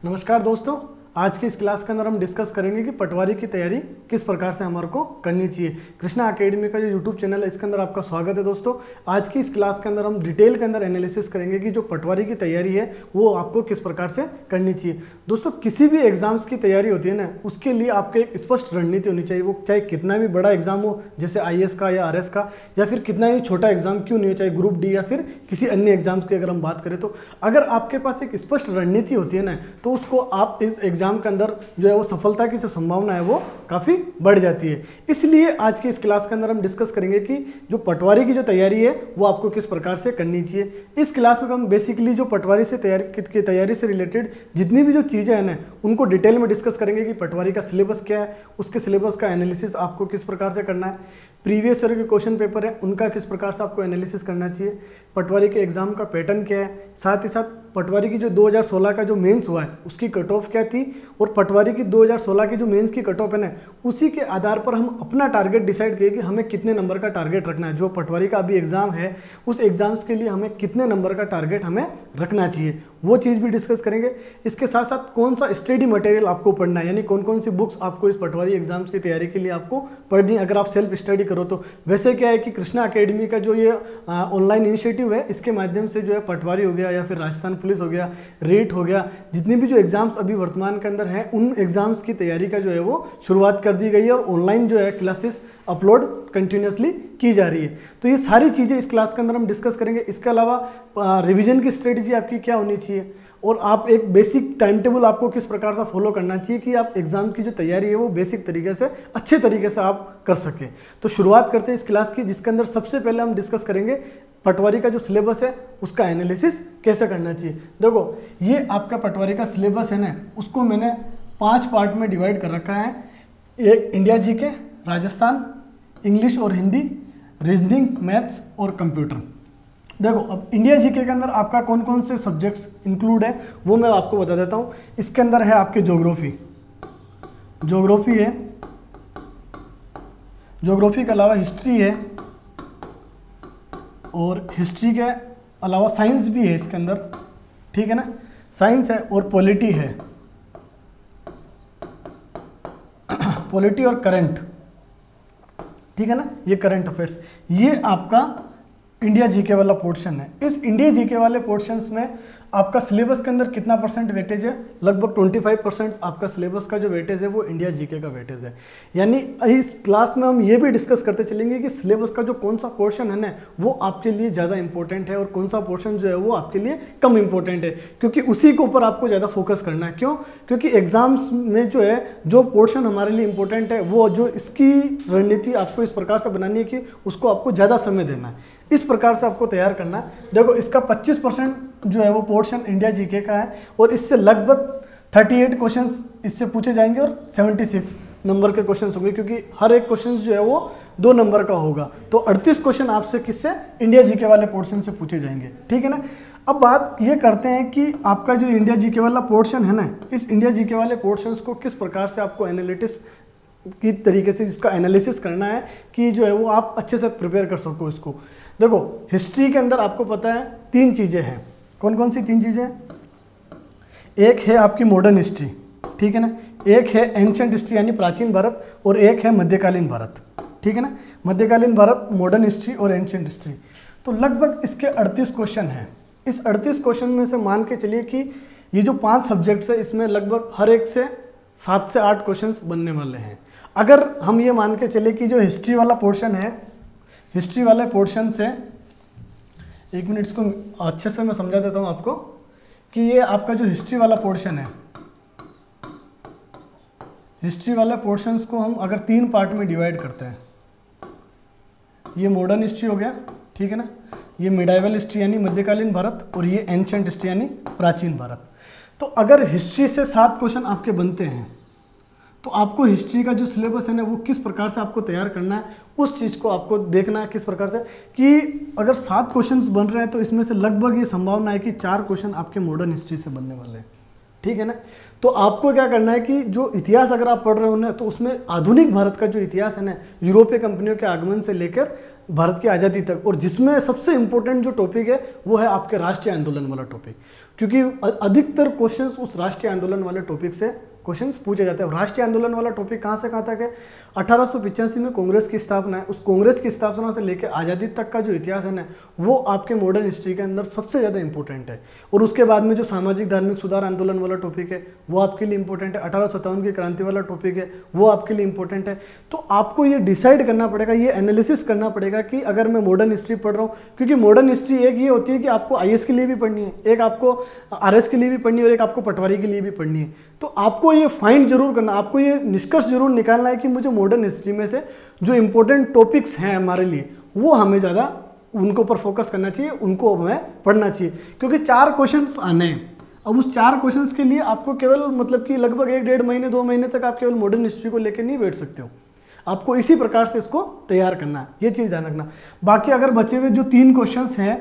नमस्कार दोस्तों, आज की इस क्लास के अंदर हम डिस्कस करेंगे कि पटवारी की तैयारी किस प्रकार से हमारे को करनी चाहिए। कृष्णा एकेडमी का जो यूट्यूब चैनल है इसके अंदर आपका स्वागत है दोस्तों। आज की इस क्लास के अंदर हम डिटेल के अंदर एनालिसिस करेंगे कि जो पटवारी की तैयारी है वो आपको किस प्रकार से करनी चाहिए। दोस्तों, किसी भी एग्जाम्स की तैयारी होती है ना, उसके लिए आपके एक स्पष्ट रणनीति होनी चाहिए। वो चाहे कितना भी बड़ा एग्जाम हो, जैसे IAS का या RS का, या फिर कितना ही छोटा एग्जाम क्यों नहीं हो, चाहे ग्रुप D या फिर किसी अन्य एग्जाम्स की अगर हम बात करें, तो अगर आपके पास एक स्पष्ट रणनीति होती है ना, तो उसको आप इस एग्जाम के अंदर जो है वो सफलता की जो संभावना है वो काफ़ी बढ़ जाती है। इसलिए आज की इस क्लास के अंदर हम डिस्कस करेंगे कि जो पटवारी की जो तैयारी है वो आपको किस प्रकार से करनी चाहिए। इस क्लास में हम बेसिकली जो पटवारी से तैयारी से रिलेटेड जितनी भी जो चीज़ें हैं ना, उनको डिटेल में डिस्कस करेंगे कि पटवारी का सिलेबस क्या है, उसके सिलेबस का एनालिसिस आपको किस प्रकार से करना है, प्रीवियस ईयर के क्वेश्चन पेपर है उनका किस प्रकार से आपको एनालिसिस करना चाहिए, पटवारी के एग्जाम का पैटर्न क्या है, साथ ही साथ पटवारी की जो 2016 का जो मेंस हुआ है उसकी कट ऑफ क्या थी, और पटवारी की 2016 की जो मेंस की कट ऑफ है ना, उसी के आधार पर हम अपना टारगेट डिसाइड किए कि हमें कितने नंबर का टारगेट रखना है। जो पटवारी का अभी एग्जाम है उस एग्जाम्स के लिए हमें कितने नंबर का टारगेट हमें रखना चाहिए, वो चीज़ भी डिस्कस करेंगे। इसके साथ साथ कौन सा स्टडी मटेरियल आपको पढ़ना है, यानी कौन कौन सी बुक्स आपको इस पटवारी एग्जाम्स की तैयारी के लिए आपको पढ़नी है अगर आप सेल्फ स्टडी करो तो। वैसे क्या है कि कृष्णा एकेडमी का जो ये ऑनलाइन इनिशिएटिव है, इसके माध्यम से जो है पटवारी हो गया या फिर राजस्थान पुलिस हो गया, रेट हो गया, जितनी भी जो एग्जाम्स अभी वर्तमान के अंदर हैं उन एग्जाम्स की तैयारी का जो है वो शुरुआत कर दी गई है, और ऑनलाइन जो है क्लासेस अपलोड कंटिन्यूसली की जा रही है। तो ये सारी चीज़ें इस क्लास के अंदर हम डिस्कस करेंगे। इसके अलावा रिवीजन की स्ट्रेटजी आपकी क्या होनी चाहिए, और आप एक बेसिक टाइम टेबल आपको किस प्रकार से फॉलो करना चाहिए कि आप एग्जाम की जो तैयारी है वो बेसिक तरीके से अच्छे तरीके से आप कर सकें। तो शुरुआत करते हैं इस क्लास की, जिसके अंदर सबसे पहले हम डिस्कस करेंगे पटवारी का जो सिलेबस है उसका एनालिसिस कैसे करना चाहिए। देखो, ये आपका पटवारी का सिलेबस है ना, उसको मैंने 5 पार्ट में डिवाइड कर रखा है। एक इंडिया जीके, राजस्थान, इंग्लिश और हिंदी, रीजनिंग, मैथ्स और कंप्यूटर। देखो, अब इंडिया जीके के अंदर आपका कौन कौन से सब्जेक्ट्स इंक्लूड है वो मैं आपको बता देता हूँ। इसके अंदर है आपके ज्योग्राफी है, ज्योग्राफी के अलावा हिस्ट्री है, और हिस्ट्री के अलावा साइंस भी है इसके अंदर, ठीक है ना, साइंस है, और पॉलिटी है, पॉलिटी और करंट, ठीक है ना, ये करंट अफेयर्स। ये आपका इंडिया जीके वाला पोर्शन है। इस इंडिया जीके वाले पोर्शंस में आपका सिलेबस के अंदर कितना परसेंट वेटेज है, लगभग 25% आपका सिलेबस का जो वेटेज है वो इंडिया जीके का वेटेज है। यानी इस क्लास में हम ये भी डिस्कस करते चलेंगे कि सिलेबस का जो कौन सा पोर्शन है ना वो आपके लिए ज़्यादा इंपॉर्टेंट है, और कौन सा पोर्शन जो है वो आपके लिए कम इंपॉर्टेंट है, क्योंकि उसी के ऊपर आपको ज़्यादा फोकस करना है। क्यों? क्योंकि एग्जाम्स में जो है जो पोर्शन हमारे लिए इंपॉर्टेंट है वो जो इसकी रणनीति आपको इस प्रकार से बनानी है कि उसको आपको ज़्यादा समय देना है, इस प्रकार से आपको तैयार करना है। देखो, इसका 25% जो है वो पोर्शन इंडिया जीके का है, और इससे लगभग 38 क्वेश्चंस इससे पूछे जाएंगे और 76 नंबर के क्वेश्चंस होंगे, क्योंकि हर एक क्वेश्चन जो है वो 2 नंबर का होगा। तो 38 क्वेश्चन आपसे किससे, इंडिया जीके वाले पोर्शन से पूछे जाएंगे, ठीक है ना। अब बात ये करते हैं कि आपका जो इंडिया जीके वाला पोर्शन है ना, इस इंडिया जीके वाले पोर्शंस को किस प्रकार से आपको एनालिटिक्स की तरीके से इसका एनालिसिस करना है कि जो है वो आप अच्छे से प्रिपेयर कर सको इसको। देखो, हिस्ट्री के अंदर आपको पता है 3 चीज़ें हैं। कौन कौन सी 3 चीज़ें? एक है आपकी मॉडर्न हिस्ट्री, ठीक है ना, एक है एंशंट हिस्ट्री यानी प्राचीन भारत, और एक है मध्यकालीन भारत, ठीक है ना। मध्यकालीन भारत, मॉडर्न हिस्ट्री और एंशंट हिस्ट्री। तो लगभग इसके 38 क्वेश्चन हैं। इस 38 क्वेश्चन में से मान के चलिए कि ये जो 5 सब्जेक्ट्स है इसमें लगभग हर एक से 7 से 8 क्वेश्चन बनने वाले हैं। अगर हम ये मान के चले कि जो हिस्ट्री वाला पोर्शन है, हिस्ट्री वाले पोर्शन से, एक मिनट इसको अच्छे से मैं समझा देता हूँ आपको कि ये आपका जो हिस्ट्री वाला पोर्शन है, हिस्ट्री वाले पोर्शंस को हम अगर 3 पार्ट में डिवाइड करते हैं, ये मॉडर्न हिस्ट्री हो गया, ठीक है ना, ये मिडाइवल हिस्ट्री यानी मध्यकालीन भारत, और ये एंशंट हिस्ट्री यानी प्राचीन भारत। तो अगर हिस्ट्री से 7 क्वेश्चन आपके बनते हैं तो आपको हिस्ट्री का जो सिलेबस है ना वो किस प्रकार से आपको तैयार करना है, उस चीज़ को आपको देखना है किस प्रकार से कि अगर 7 क्वेश्चंस बन रहे हैं तो इसमें से लगभग ये संभावना है कि 4 क्वेश्चन आपके मॉडर्न हिस्ट्री से बनने वाले हैं, ठीक है ना। तो आपको क्या करना है कि जो इतिहास अगर आप पढ़ रहे हो ना, तो उसमें आधुनिक भारत का जो इतिहास है ना, यूरोपीय कंपनियों के आगमन से लेकर भारत की आज़ादी तक, और जिसमें सबसे इंपॉर्टेंट जो टॉपिक है वो है आपके राष्ट्रीय आंदोलन वाला टॉपिक, क्योंकि अधिकतर क्वेश्चंस उस राष्ट्रीय आंदोलन वाले टॉपिक से क्वेश्चंस पूछे जाते हैं। राष्ट्रीय आंदोलन वाला टॉपिक कहाँ से कहाँ तक है? 1885 में कांग्रेस की स्थापना है, उस कांग्रेस की स्थापना से लेकर आज़ादी तक का जो इतिहास है ना, वो आपके मॉडर्न हिस्ट्री के अंदर सबसे ज़्यादा इंपॉर्टेंट है। और उसके बाद में जो सामाजिक धार्मिक सुधार आंदोलन वाला टॉपिक है वो आपके लिए इंपॉर्टेंट है। 1857 की क्रांति वाला टॉपिक है वो आपके लिए इंपॉर्टेंट है। तो आपको ये डिसाइड करना पड़ेगा, ये एनालिसिस करना पड़ेगा कि अगर मैं मॉडर्न हिस्ट्री पढ़ रहा हूँ, क्योंकि मॉडर्न हिस्ट्री एक ये होती है कि आपको IAS के लिए भी पढ़नी है, एक आपको RS के लिए भी पढ़नी है, और एक आपको पटवारी के लिए भी पढ़नी है। तो आपको ये फाइंड जरूर करना, आपको ये निष्कर्ष जरूर निकालना है कि मुझे मॉडर्न हिस्ट्री में से जो इंपॉर्टेंट टॉपिक्स हैं हमारे लिए, वो हमें ज़्यादा उनके ऊपर फोकस करना चाहिए, उनको हमें पढ़ना चाहिए, क्योंकि 4 क्वेश्चंस आने हैं। अब उस 4 क्वेश्चंस के लिए आपको केवल मतलब कि लगभग 1-1.5 महीने 2 महीने तक आप केवल मॉडर्न हिस्ट्री को लेकर नहीं बैठ सकते हो, आपको इसी प्रकार से इसको तैयार करना है, ये चीज़ ध्यान रखना। बाकी अगर बचे हुए जो 3 क्वेश्चंस हैं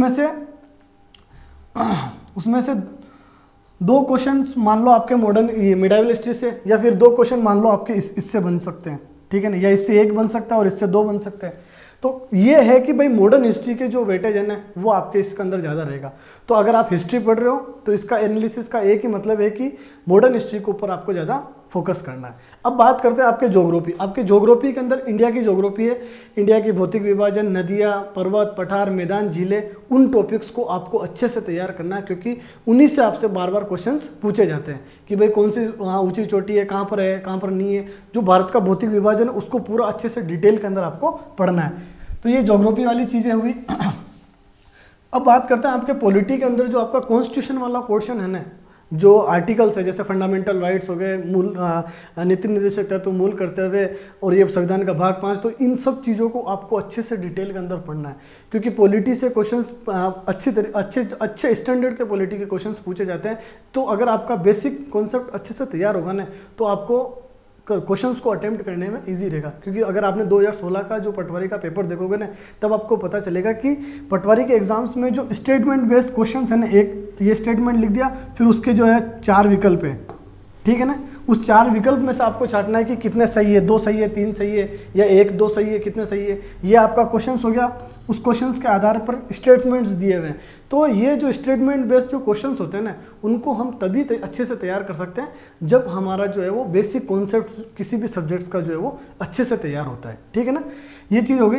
उसमें से 2 क्वेश्चन मान लो आपके मॉडर्न मिडाइवल हिस्ट्री से, या फिर 2 क्वेश्चन मान लो आपके इससे बन सकते हैं, ठीक है ना, या इससे 1 बन सकता है और इससे 2 बन सकते हैं। तो ये है कि भाई मॉडर्न हिस्ट्री के जो वेटेज है ना, वो आपके इसके अंदर ज़्यादा रहेगा। तो अगर आप हिस्ट्री पढ़ रहे हो तो इसका एनालिसिस का एक ही मतलब है कि मॉडर्न हिस्ट्री के ऊपर आपको ज़्यादा फोकस करना है। अब बात करते हैं आपके ज्योग्राफी। आपके ज्योग्राफी के अंदर इंडिया की ज्योग्राफी है, इंडिया की भौतिक विभाजन, नदियाँ, पर्वत, पठार, मैदान, झीलें, उन टॉपिक्स को आपको अच्छे से तैयार करना है, क्योंकि उन्हीं से आपसे बार बार क्वेश्चंस पूछे जाते हैं कि भाई कौन सी वहाँ ऊंची चोटी है, कहाँ पर नहीं है। जो भारत का भौतिक विभाजन है उसको पूरा अच्छे से डिटेल के अंदर आपको पढ़ना है। तो ये ज्योग्राफी वाली चीज़ें हुई। अब बात करते हैं आपके पॉलिटी के अंदर जो आपका कॉन्स्टिट्यूशन वाला पोर्शन है ना, जो आर्टिकल्स है, जैसे फंडामेंटल राइट्स हो गए, मूल नीति निर्देशक तत्व, मूल कर्तव्य, और ये संविधान का भाग 5, तो इन सब चीज़ों को आपको अच्छे से डिटेल के अंदर पढ़ना है, क्योंकि पॉलिटी से क्वेश्चंस अच्छे स्टैंडर्ड के पॉलिटी के क्वेश्चंस पूछे जाते हैं। तो अगर आपका बेसिक कॉन्सेप्ट अच्छे से तैयार होगा ना, तो आपको क्वेश्चंस को अटेम्प्ट करने में इजी रहेगा। क्योंकि अगर आपने 2016 का जो पटवारी का पेपर देखोगे ना, तब आपको पता चलेगा कि पटवारी के एग्जाम्स में जो स्टेटमेंट बेस्ड क्वेश्चंस है ना, एक ये स्टेटमेंट लिख दिया, फिर उसके जो है 4 विकल्प है, ठीक है ना, उस 4 विकल्प में से आपको छांटना है कि कितने सही है, 2 सही है, 3 सही है, या 1-2 सही है, कितने सही है। ये आपका क्वेश्चंस हो गया। उस क्वेश्चंस के आधार पर स्टेटमेंट्स दिए हुए हैं। तो ये जो स्टेटमेंट बेस्ड जो क्वेश्चंस होते हैं ना, उनको हम तभी अच्छे से तैयार कर सकते हैं जब हमारा जो है वो बेसिक कॉन्सेप्ट किसी भी सब्जेक्ट्स का जो है वो अच्छे से तैयार होता है, ठीक है ना। ये चीज़ हो गई।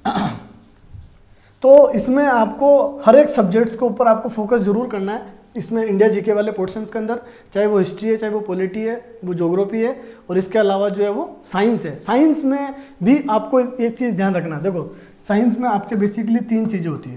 तो इसमें आपको हर एक सब्जेक्ट्स के ऊपर आपको फोकस जरूर करना है। इसमें इंडिया जीके वाले पोर्शंस के अंदर, चाहे वो हिस्ट्री है, चाहे वो पॉलिटी है, वो ज्योग्राफी है, और इसके अलावा जो है वो साइंस है। साइंस में भी आपको एक चीज़ ध्यान रखना, देखो साइंस में आपके बेसिकली 3 चीज़ें होती हैं।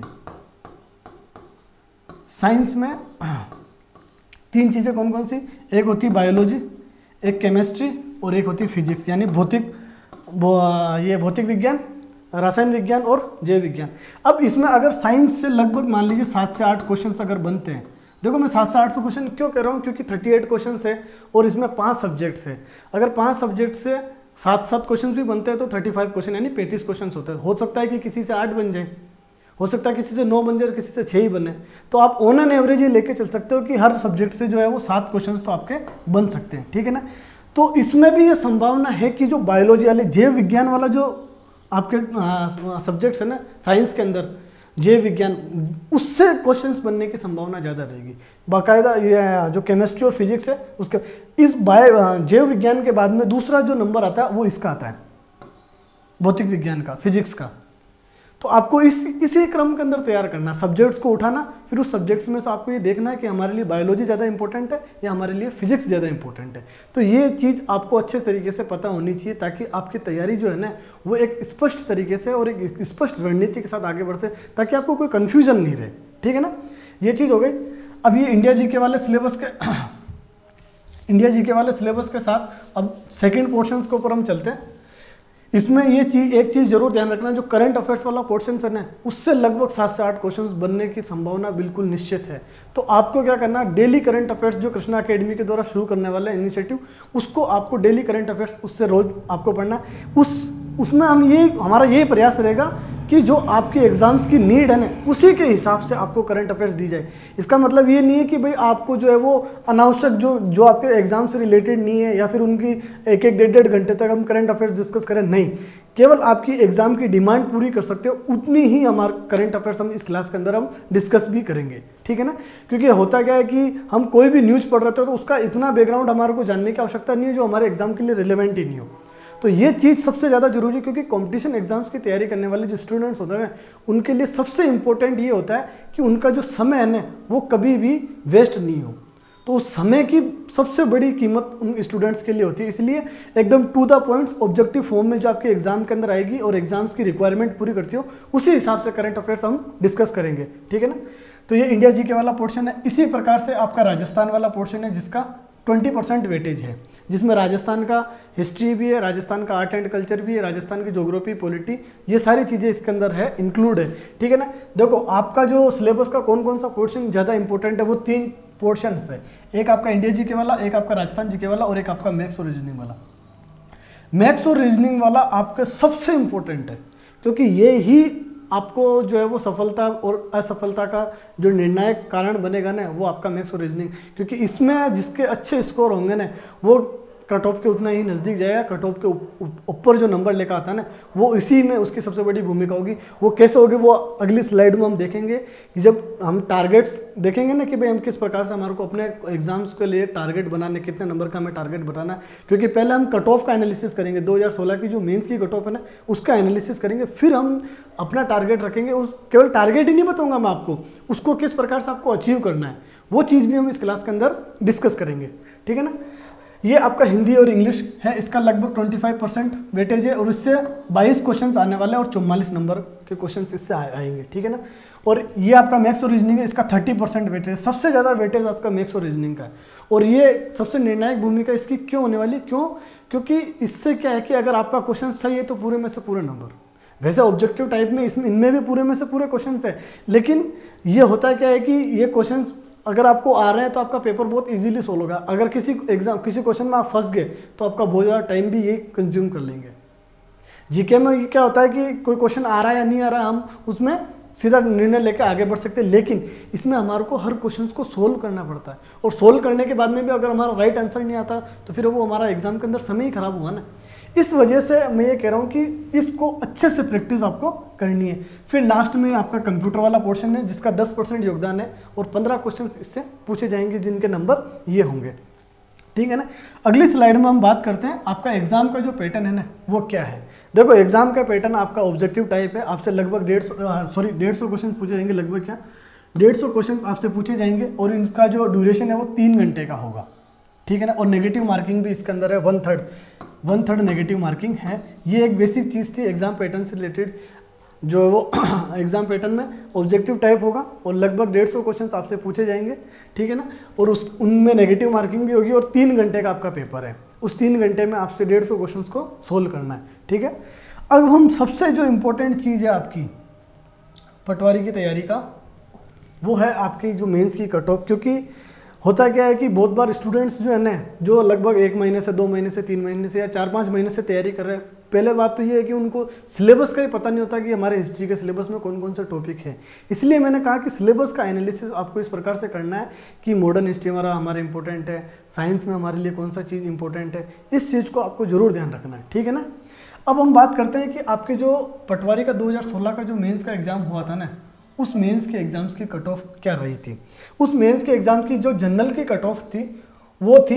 साइंस में 3 चीज़ें कौन कौन सी? एक होती है बायोलॉजी, एक केमिस्ट्री, और एक होती है फिजिक्स, यानी भौतिक विज्ञान, रसायन विज्ञान और जैव विज्ञान। अब इसमें अगर साइंस से लगभग मान लीजिए 7 से 8 क्वेश्चन अगर बनते हैं, देखो मैं 7 से 8 क्वेश्चन क्यों कह रहा हूँ, क्योंकि 38 क्वेश्चन है और इसमें 5 सब्जेक्ट्स है। अगर 5 सब्जेक्ट से 7-7 क्वेश्चन भी बनते हैं तो 35 क्वेश्चन यानी 35 क्वेश्चन होते हैं। हो सकता है कि किसी से 8 बन जाए, हो सकता है किसी से 9 बन जाए, किसी से 6 ही बने। तो आप ऑन एन एवरेज ये लेके चल सकते हो कि हर सब्जेक्ट से जो है वो 7 क्वेश्चन तो आपके बन सकते हैं, ठीक है ना। तो इसमें भी ये संभावना है कि जो बायोलॉजी वाले जैव विज्ञान वाला जो आपके सब्जेक्ट्स है ना साइंस के अंदर, जैव विज्ञान, उससे क्वेश्चंस बनने की संभावना ज़्यादा रहेगी। बाकायदा ये जो केमिस्ट्री और फिजिक्स है उसके इस जैव विज्ञान के बाद में दूसरा जो नंबर आता है वो इसका आता है, भौतिक विज्ञान का, फिजिक्स का। तो आपको इसी क्रम के अंदर तैयार करना, सब्जेक्ट्स को उठाना, फिर उस सब्जेक्ट्स में से आपको ये देखना है कि हमारे लिए बायोलॉजी ज़्यादा इंपॉर्टेंट है या हमारे लिए फिजिक्स ज़्यादा इंपॉर्टेंट है। तो ये चीज़ आपको अच्छे तरीके से पता होनी चाहिए, ताकि आपकी तैयारी जो है ना वो एक स्पष्ट तरीके से और एक स्पष्ट रणनीति के साथ आगे बढ़ सके, ताकि आपको कोई कन्फ्यूजन नहीं रहे, ठीक है ना। ये चीज़ हो गई। अब ये इंडिया जीके वाले सिलेबस के साथ अब सेकेंड पोर्शन के ऊपर हम चलते हैं। इसमें ये चीज़ एक चीज़ जरूर ध्यान रखना, जो करंट अफेयर्स वाला पोर्शन है ना, उससे लगभग 7 से 8 क्वेश्चंस बनने की संभावना बिल्कुल निश्चित है। तो आपको क्या करना, डेली करंट अफेयर्स जो कृष्णा अकेडमी के द्वारा शुरू करने वाला है इनिशिएटिव, उसको आपको डेली करंट अफेयर्स उससे रोज आपको पढ़ना। उसमें हमारा यही प्रयास रहेगा कि जो आपकी एग्जाम्स की नीड है ना उसी के हिसाब से आपको करंट अफेयर्स दी जाए। इसका मतलब ये नहीं है कि भाई आपको जो है वो अनावश्यक जो आपके एग्जाम से रिलेटेड नहीं है या फिर उनकी एक एक डेढ़ घंटे तक हम करंट अफेयर्स डिस्कस करें, नहीं, केवल आपकी एग्जाम की डिमांड पूरी कर सकते हो उतनी ही हमारा करंट अफेयर्स हम इस क्लास के अंदर हम डिस्कस भी करेंगे, ठीक है ना। क्योंकि होता क्या है कि हम कोई भी न्यूज़ पढ़ रहे थे तो उसका इतना बैकग्राउंड हमारे को जानने की आवश्यकता नहीं है जो हमारे एग्जाम के लिए रिलेवेंट ही नहीं हो। तो ये चीज़ सबसे ज़्यादा जरूरी है, क्योंकि कंपटीशन एग्जाम्स की तैयारी करने वाले जो स्टूडेंट्स होते हैं उनके लिए सबसे इंपॉर्टेंट ये होता है कि उनका जो समय है ना वो कभी भी वेस्ट नहीं हो। तो उस समय की सबसे बड़ी कीमत उन स्टूडेंट्स के लिए होती है, इसलिए एकदम to the points objective form में जो आपके एग्जाम के अंदर आएगी और एग्जाम्स की रिक्वायरमेंट पूरी करती हो उसी हिसाब से करंट अफेयर्स हम डिस्कस करेंगे, ठीक है ना। तो ये इंडिया जीके वाला पोर्शन है। इसी प्रकार से आपका राजस्थान वाला पोर्शन है जिसका 20% वेटेज है, जिसमें राजस्थान का हिस्ट्री भी है, राजस्थान का आर्ट एंड कल्चर भी है, राजस्थान की ज्योग्राफी, पॉलिटी, ये सारी चीज़ें इसके अंदर है, इंक्लूड है, ठीक है ना। देखो आपका जो सिलेबस का कौन कौन सा पोर्शन ज़्यादा इंपॉर्टेंट है, वो 3 पोर्शन है। एक आपका इंडिया जीके वाला, एक आपका राजस्थान जीके वाला और एक आपका मैथ्स और रीजनिंग वाला। मैथ्स और रीजनिंग वाला आपका सबसे इंपॉर्टेंट है, क्योंकि ये ही आपको जो है वो सफलता और असफलता का जो निर्णायक कारण बनेगा ना वो आपका मैथ्स और रीजनिंग, क्योंकि इसमें जिसके अच्छे स्कोर होंगे ना वो कट ऑफ के उतना ही नज़दीक जाएगा। कट ऑफ के ऊपर जो नंबर लेकर आता है ना वो इसी में उसकी सबसे बड़ी भूमिका होगी। वो कैसे होगी वो अगली स्लाइड में हम देखेंगे कि जब हम टारगेट्स देखेंगे ना कि भाई हम किस प्रकार से हमारे को अपने एग्जाम्स के लिए टारगेट बनाने, कितने नंबर का हमें टारगेट बताना है। क्योंकि पहले हम कट ऑफ का एनालिसिस करेंगे, 2016 की जो मेंस की कट ऑफ है ना उसका एनालिसिस करेंगे, फिर हम अपना टारगेट रखेंगे। उस केवल टारगेट ही नहीं बताऊंगा मैं आपको, उसको किस प्रकार से आपको अचीव करना है वो चीज़ भी हम इस क्लास के अंदर डिस्कस करेंगे, ठीक है ना। ये आपका हिंदी और इंग्लिश है, इसका लगभग 25% वेटेज है और इससे 22 क्वेश्चंस आने वाले हैं और 44 नंबर के क्वेश्चंस इससे आएंगे, ठीक है ना। और ये आपका मैथ्स और रीजनिंग है, इसका 30% वेटेज है। सबसे ज़्यादा वेटेज आपका मैथ्स और रीजनिंग का है और ये सबसे निर्णायक भूमिका इसकी क्यों होने वाली, क्योंकि इससे क्या है कि अगर आपका क्वेश्चन सही है तो पूरे में से पूरे नंबर। वैसे ऑब्जेक्टिव टाइप में इनमें भी पूरे में से पूरे क्वेश्चन है, लेकिन ये होता क्या है कि ये क्वेश्चन अगर आपको आ रहे हैं तो आपका पेपर बहुत इजीली सोल्व होगा। अगर किसी क्वेश्चन में आप फंस गए तो आपका बहुत ज़्यादा टाइम भी ये कंज्यूम कर लेंगे। जीके में ये क्या होता है कि कोई क्वेश्चन आ रहा है या नहीं आ रहा है हम उसमें सीधा निर्णय लेकर आगे बढ़ सकते हैं, लेकिन इसमें हमारे को हर क्वेश्चन को सोल्व करना पड़ता है और सोल्व करने के बाद में भी अगर हमारा राइट आंसर नहीं आता तो फिर वो हमारा एग्जाम के अंदर समय ही खराब हुआ ना। इस वजह से मैं ये कह रहा हूँ कि इसको अच्छे से प्रैक्टिस आपको करनी है। फिर लास्ट में आपका कंप्यूटर वाला पोर्शन है जिसका 10% योगदान है और 15 क्वेश्चन इससे पूछे जाएंगे जिनके नंबर ये होंगे, ठीक है ना। अगली स्लाइड में हम बात करते हैं आपका एग्जाम का जो पैटर्न है ना वो क्या है। देखो एग्जाम का पैटर्न आपका ऑब्जेक्टिव टाइप है, आपसे लगभग 150 क्वेश्चन पूछे जाएंगे, लगभग क्या 150 क्वेश्चन आपसे पूछे जाएंगे और इनका जो ड्यूरेशन है वो 3 घंटे का होगा, ठीक है ना। और नेगेटिव मार्किंग भी इसके अंदर है, 1/3 नेगेटिव मार्किंग है। ये एक बेसिक चीज़ थी एग्जाम पैटर्न से रिलेटेड, जो वो एग्जाम पैटर्न में ऑब्जेक्टिव टाइप होगा और लगभग 150 क्वेश्चन आपसे पूछे जाएंगे, ठीक है ना। और उनमें नेगेटिव मार्किंग भी होगी और 3 घंटे का आपका पेपर है। उस 3 घंटे में आपसे 150 क्वेश्चन को सोल्व करना है, ठीक है। अब हम सबसे जो इम्पोर्टेंट चीज़ है आपकी पटवारी की तैयारी का वो है आपकी जो मेंस की कट ऑफ। क्योंकि होता क्या है कि बहुत बार स्टूडेंट्स जो है ना जो लगभग 1 महीने से 2 महीने से 3 महीने से या 4-5 महीने से तैयारी कर रहे हैं, पहले बात तो ये है कि उनको सिलेबस का ही पता नहीं होता कि हमारे हिस्ट्री के सिलेबस में कौन कौन से टॉपिक है। इसलिए मैंने कहा कि सिलेबस का एनालिसिस आपको इस प्रकार से करना है कि मॉडर्न हिस्ट्री हमारे इंपॉर्टेंट है, साइंस में हमारे लिए कौन सा चीज़ इंपॉर्टेंट है, इस चीज़ को आपको जरूर ध्यान रखना है, ठीक है ना। अब हम बात करते हैं कि आपके जो पटवारी का 2016 का जो मेंस का एग्ज़ाम हुआ था ना उस मेंस के एग्ज़ाम्स की कट ऑफ क्या रही थी। उस मेंस के एग्ज़ाम की जो जनरल की कट ऑफ थी वो थी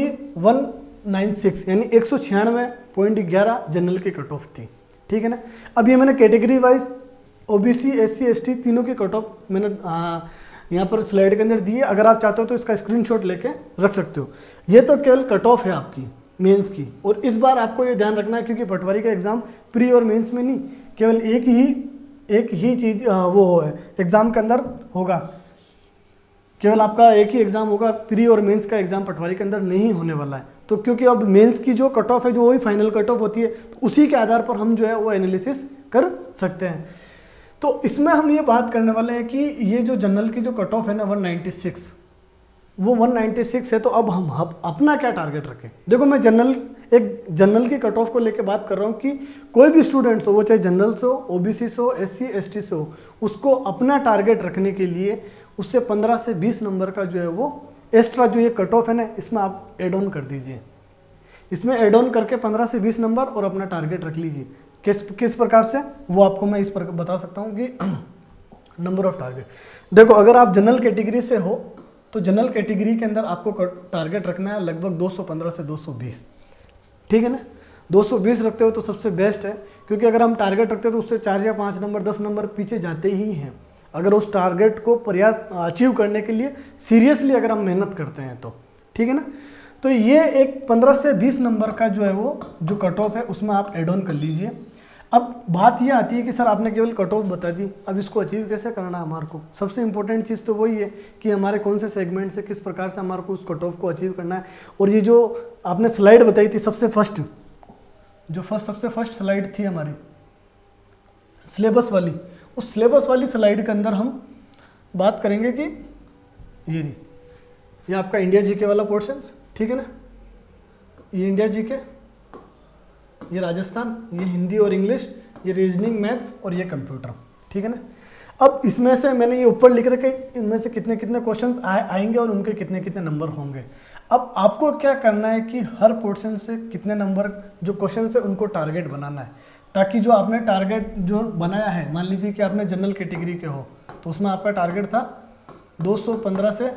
196 यानी 196.11 जनरल की कट ऑफ थी, ठीक है ना। अब ये मैंने category wise OBC SC ST तीनों की कट ऑफ मैंने यहाँ पर स्लाइड के अंदर दी है। अगर आप चाहते हो तो इसका स्क्रीनशॉट लेके रख सकते हो। ये तो केवल कट ऑफ है आपकी मेंस की, और इस बार आपको ये ध्यान रखना है क्योंकि पटवारी का एग्ज़ाम प्री और मेंस में नहीं, केवल एक ही चीज़ वो है एग्ज़ाम के अंदर होगा। केवल आपका एक ही एग्ज़ाम होगा, प्री और मेंस का एग्ज़ाम पटवारी के अंदर नहीं होने वाला है। तो क्योंकि अब मेंस की जो कट ऑफ है जो वही फाइनल कट ऑफ होती है, तो उसी के आधार पर हम जो है वो एनालिसिस कर सकते हैं। तो इसमें हम ये बात करने वाले हैं कि ये जो जनरल की जो कट ऑफ है ना 196 वो 196 है। तो अब हम अपना क्या टारगेट रखें। देखो मैं जनरल एक जनरल की कट ऑफ को लेके बात कर रहा हूँ कि कोई भी स्टूडेंट्स हो, वो चाहे जनरल से हो, ओबीसी से हो, एससी एसटी से हो, उसको अपना टारगेट रखने के लिए उससे 15 से 20 नंबर का जो है वो एक्स्ट्रा जो ये कट ऑफ है ना, इसमें आप एड ऑन कर दीजिए। इसमें एड ऑन करके 15 से 20 नंबर और अपना टारगेट रख लीजिए। किस प्रकार से, वो आपको मैं इस पर बता सकता हूँ कि नंबर ऑफ टारगेट। देखो, अगर आप जनरल कैटेगरी से हो तो जनरल कैटेगरी के अंदर आपको टारगेट रखना है लगभग 215 से 220, ठीक है ना। 220 रखते हो तो सबसे बेस्ट है, क्योंकि अगर हम टारगेट रखते हैं तो उससे 4 या 5 नंबर 10 नंबर पीछे जाते ही हैं, अगर उस टारगेट को प्रयास अचीव करने के लिए सीरियसली अगर हम मेहनत करते हैं तो, ठीक है ना। तो ये एक 15 से 20 नंबर का जो है वो जो कट ऑफ है उसमें आप एड ऑन कर लीजिए। अब बात ये आती है कि सर आपने केवल कट ऑफ बता दी, अब इसको अचीव कैसे करना है हमारे को। सबसे इंपॉर्टेंट चीज़ तो वही है कि हमारे कौन से सेगमेंट से किस प्रकार से हमारे को उस कट ऑफ को अचीव करना है। और ये जो आपने स्लाइड बताई थी सबसे फर्स्ट स्लाइड थी हमारी सिलेबस वाली, उस सिलेबस वाली स्लाइड के अंदर हम बात करेंगे कि ये आपका इंडिया जीके वाला पोर्शन, ठीक है ना। ये इंडिया जीके, ये राजस्थान, ये हिंदी और इंग्लिश, ये रीजनिंग मैथ्स और ये कंप्यूटर, ठीक है ना। अब इसमें से मैंने ये ऊपर लिख रखे इनमें से कितने कितने क्वेश्चंस आएंगे और उनके कितने कितने नंबर होंगे। अब आपको क्या करना है कि हर पोर्शन से कितने नंबर जो क्वेश्चन है उनको टारगेट बनाना है, ताकि जो आपने टारगेट जो बनाया है, मान लीजिए कि आपने जनरल कैटेगरी के हो तो उसमें आपका टारगेट था 215 से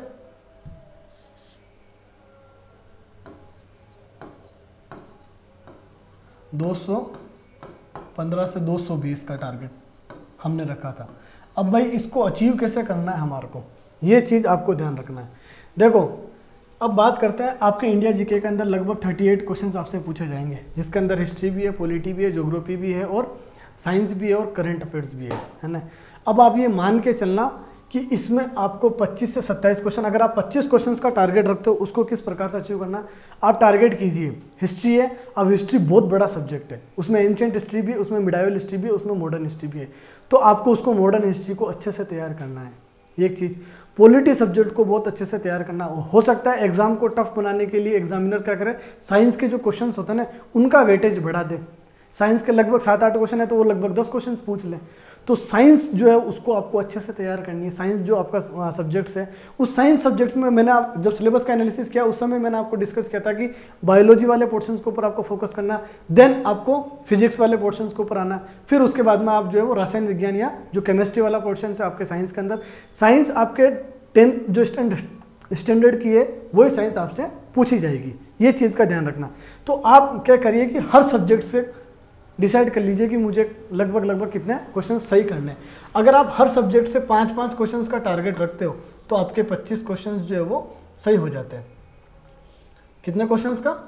220 का टारगेट हमने रखा था। अब भाई इसको अचीव कैसे करना है हमारे को, ये चीज़ आपको ध्यान रखना है। देखो, अब बात करते हैं आपके इंडिया जीके के अंदर लगभग 38 क्वेश्चंस आपसे पूछे जाएंगे, जिसके अंदर हिस्ट्री भी है, पॉलिटी भी है, ज्योग्राफी भी है और साइंस भी है और करंट अफेयर्स भी है ना। अब आप ये मान के चलना कि इसमें आपको 25 से 27 क्वेश्चन, अगर आप 25 क्वेश्चंस का टारगेट रखते हो उसको किस प्रकार से अचीव करना आप टारगेट कीजिए। हिस्ट्री है, अब हिस्ट्री बहुत बड़ा सब्जेक्ट है, उसमें एंशिएंट हिस्ट्री भी है, उसमें मिडाइवल हिस्ट्री भी है, उसमें मॉडर्न हिस्ट्री भी है, तो आपको उसको मॉडर्न हिस्ट्री को अच्छे से तैयार करना है। एक चीज़, पॉलिटी सब्जेक्ट को बहुत अच्छे से तैयार करना हो सकता है एग्जाम को टफ बनाने के लिए एग्जामिनर क्या करे, साइंस के जो क्वेश्चंस होते हैं ना उनका वेटेज बढ़ा दे। साइंस के लगभग 7-8 क्वेश्चन है तो वो लगभग 10 क्वेश्चन पूछ ले। तो साइंस जो है उसको आपको अच्छे से तैयार करनी है। साइंस जो आपका सब्जेक्ट्स है, उस साइंस सब्जेक्ट्स में मैंने जब सिलेबस का एनालिसिस किया उस समय मैंने आपको डिस्कस किया था कि बायोलॉजी वाले पोर्शंस के ऊपर आपको फोकस करना, देन आपको फिजिक्स वाले पोर्शंस के ऊपर आना, फिर उसके बाद में आप जो है वो रसायन विज्ञान या जो केमिस्ट्री वाला पोर्शन है आपके साइंस के अंदर, साइंस आपके 10th जो स्टैंडर्ड की है वही साइंस आपसे पूछी जाएगी। ये चीज़ का ध्यान रखना। तो आप क्या करिए कि हर सब्जेक्ट से डिसाइड कर लीजिए कि मुझे लगभग कितने क्वेश्चन सही करने हैं। अगर आप हर सब्जेक्ट से 5-5 क्वेश्चंस का टारगेट रखते हो तो आपके 25 क्वेश्चंस जो है वो सही हो जाते हैं। कितने क्वेश्चंस का,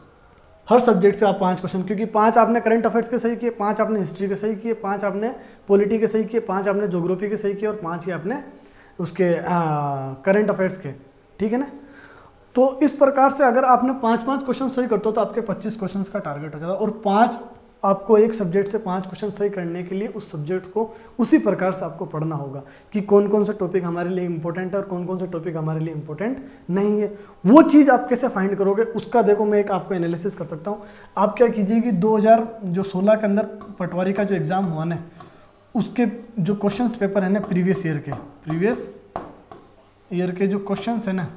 हर सब्जेक्ट से आप 5 क्वेश्चन, क्योंकि 5 आपने करंट अफेयर्स के सही किए, 5 आपने हिस्ट्री के सही किए, 5 आपने पॉलिटी के सही किए, 5 आपने ज्योग्राफी के सही किए और 5 ही आपने उसके करंट अफेयर्स के, ठीक है ना। तो इस प्रकार से अगर आपने 5-5 क्वेश्चन सही करते हो तो आपके 25 क्वेश्चन का टारगेट हो जाता है। और 5 आपको एक सब्जेक्ट से 5 क्वेश्चन सही करने के लिए उस सब्जेक्ट को उसी प्रकार से आपको पढ़ना होगा कि कौन कौन सा टॉपिक हमारे लिए इंपॉर्टेंट है और कौन कौन सा टॉपिक हमारे लिए इंपॉर्टेंट नहीं है। वो चीज़ आप कैसे फाइंड करोगे उसका देखो मैं एक आपको एनालिसिस कर सकता हूँ। आप क्या कीजिए कि 2016 के अंदर पटवारी का जो एग्ज़ाम हुआ ना उसके जो क्वेश्चन पेपर है ना प्रीवियस ईयर के जो क्वेश्चन है ना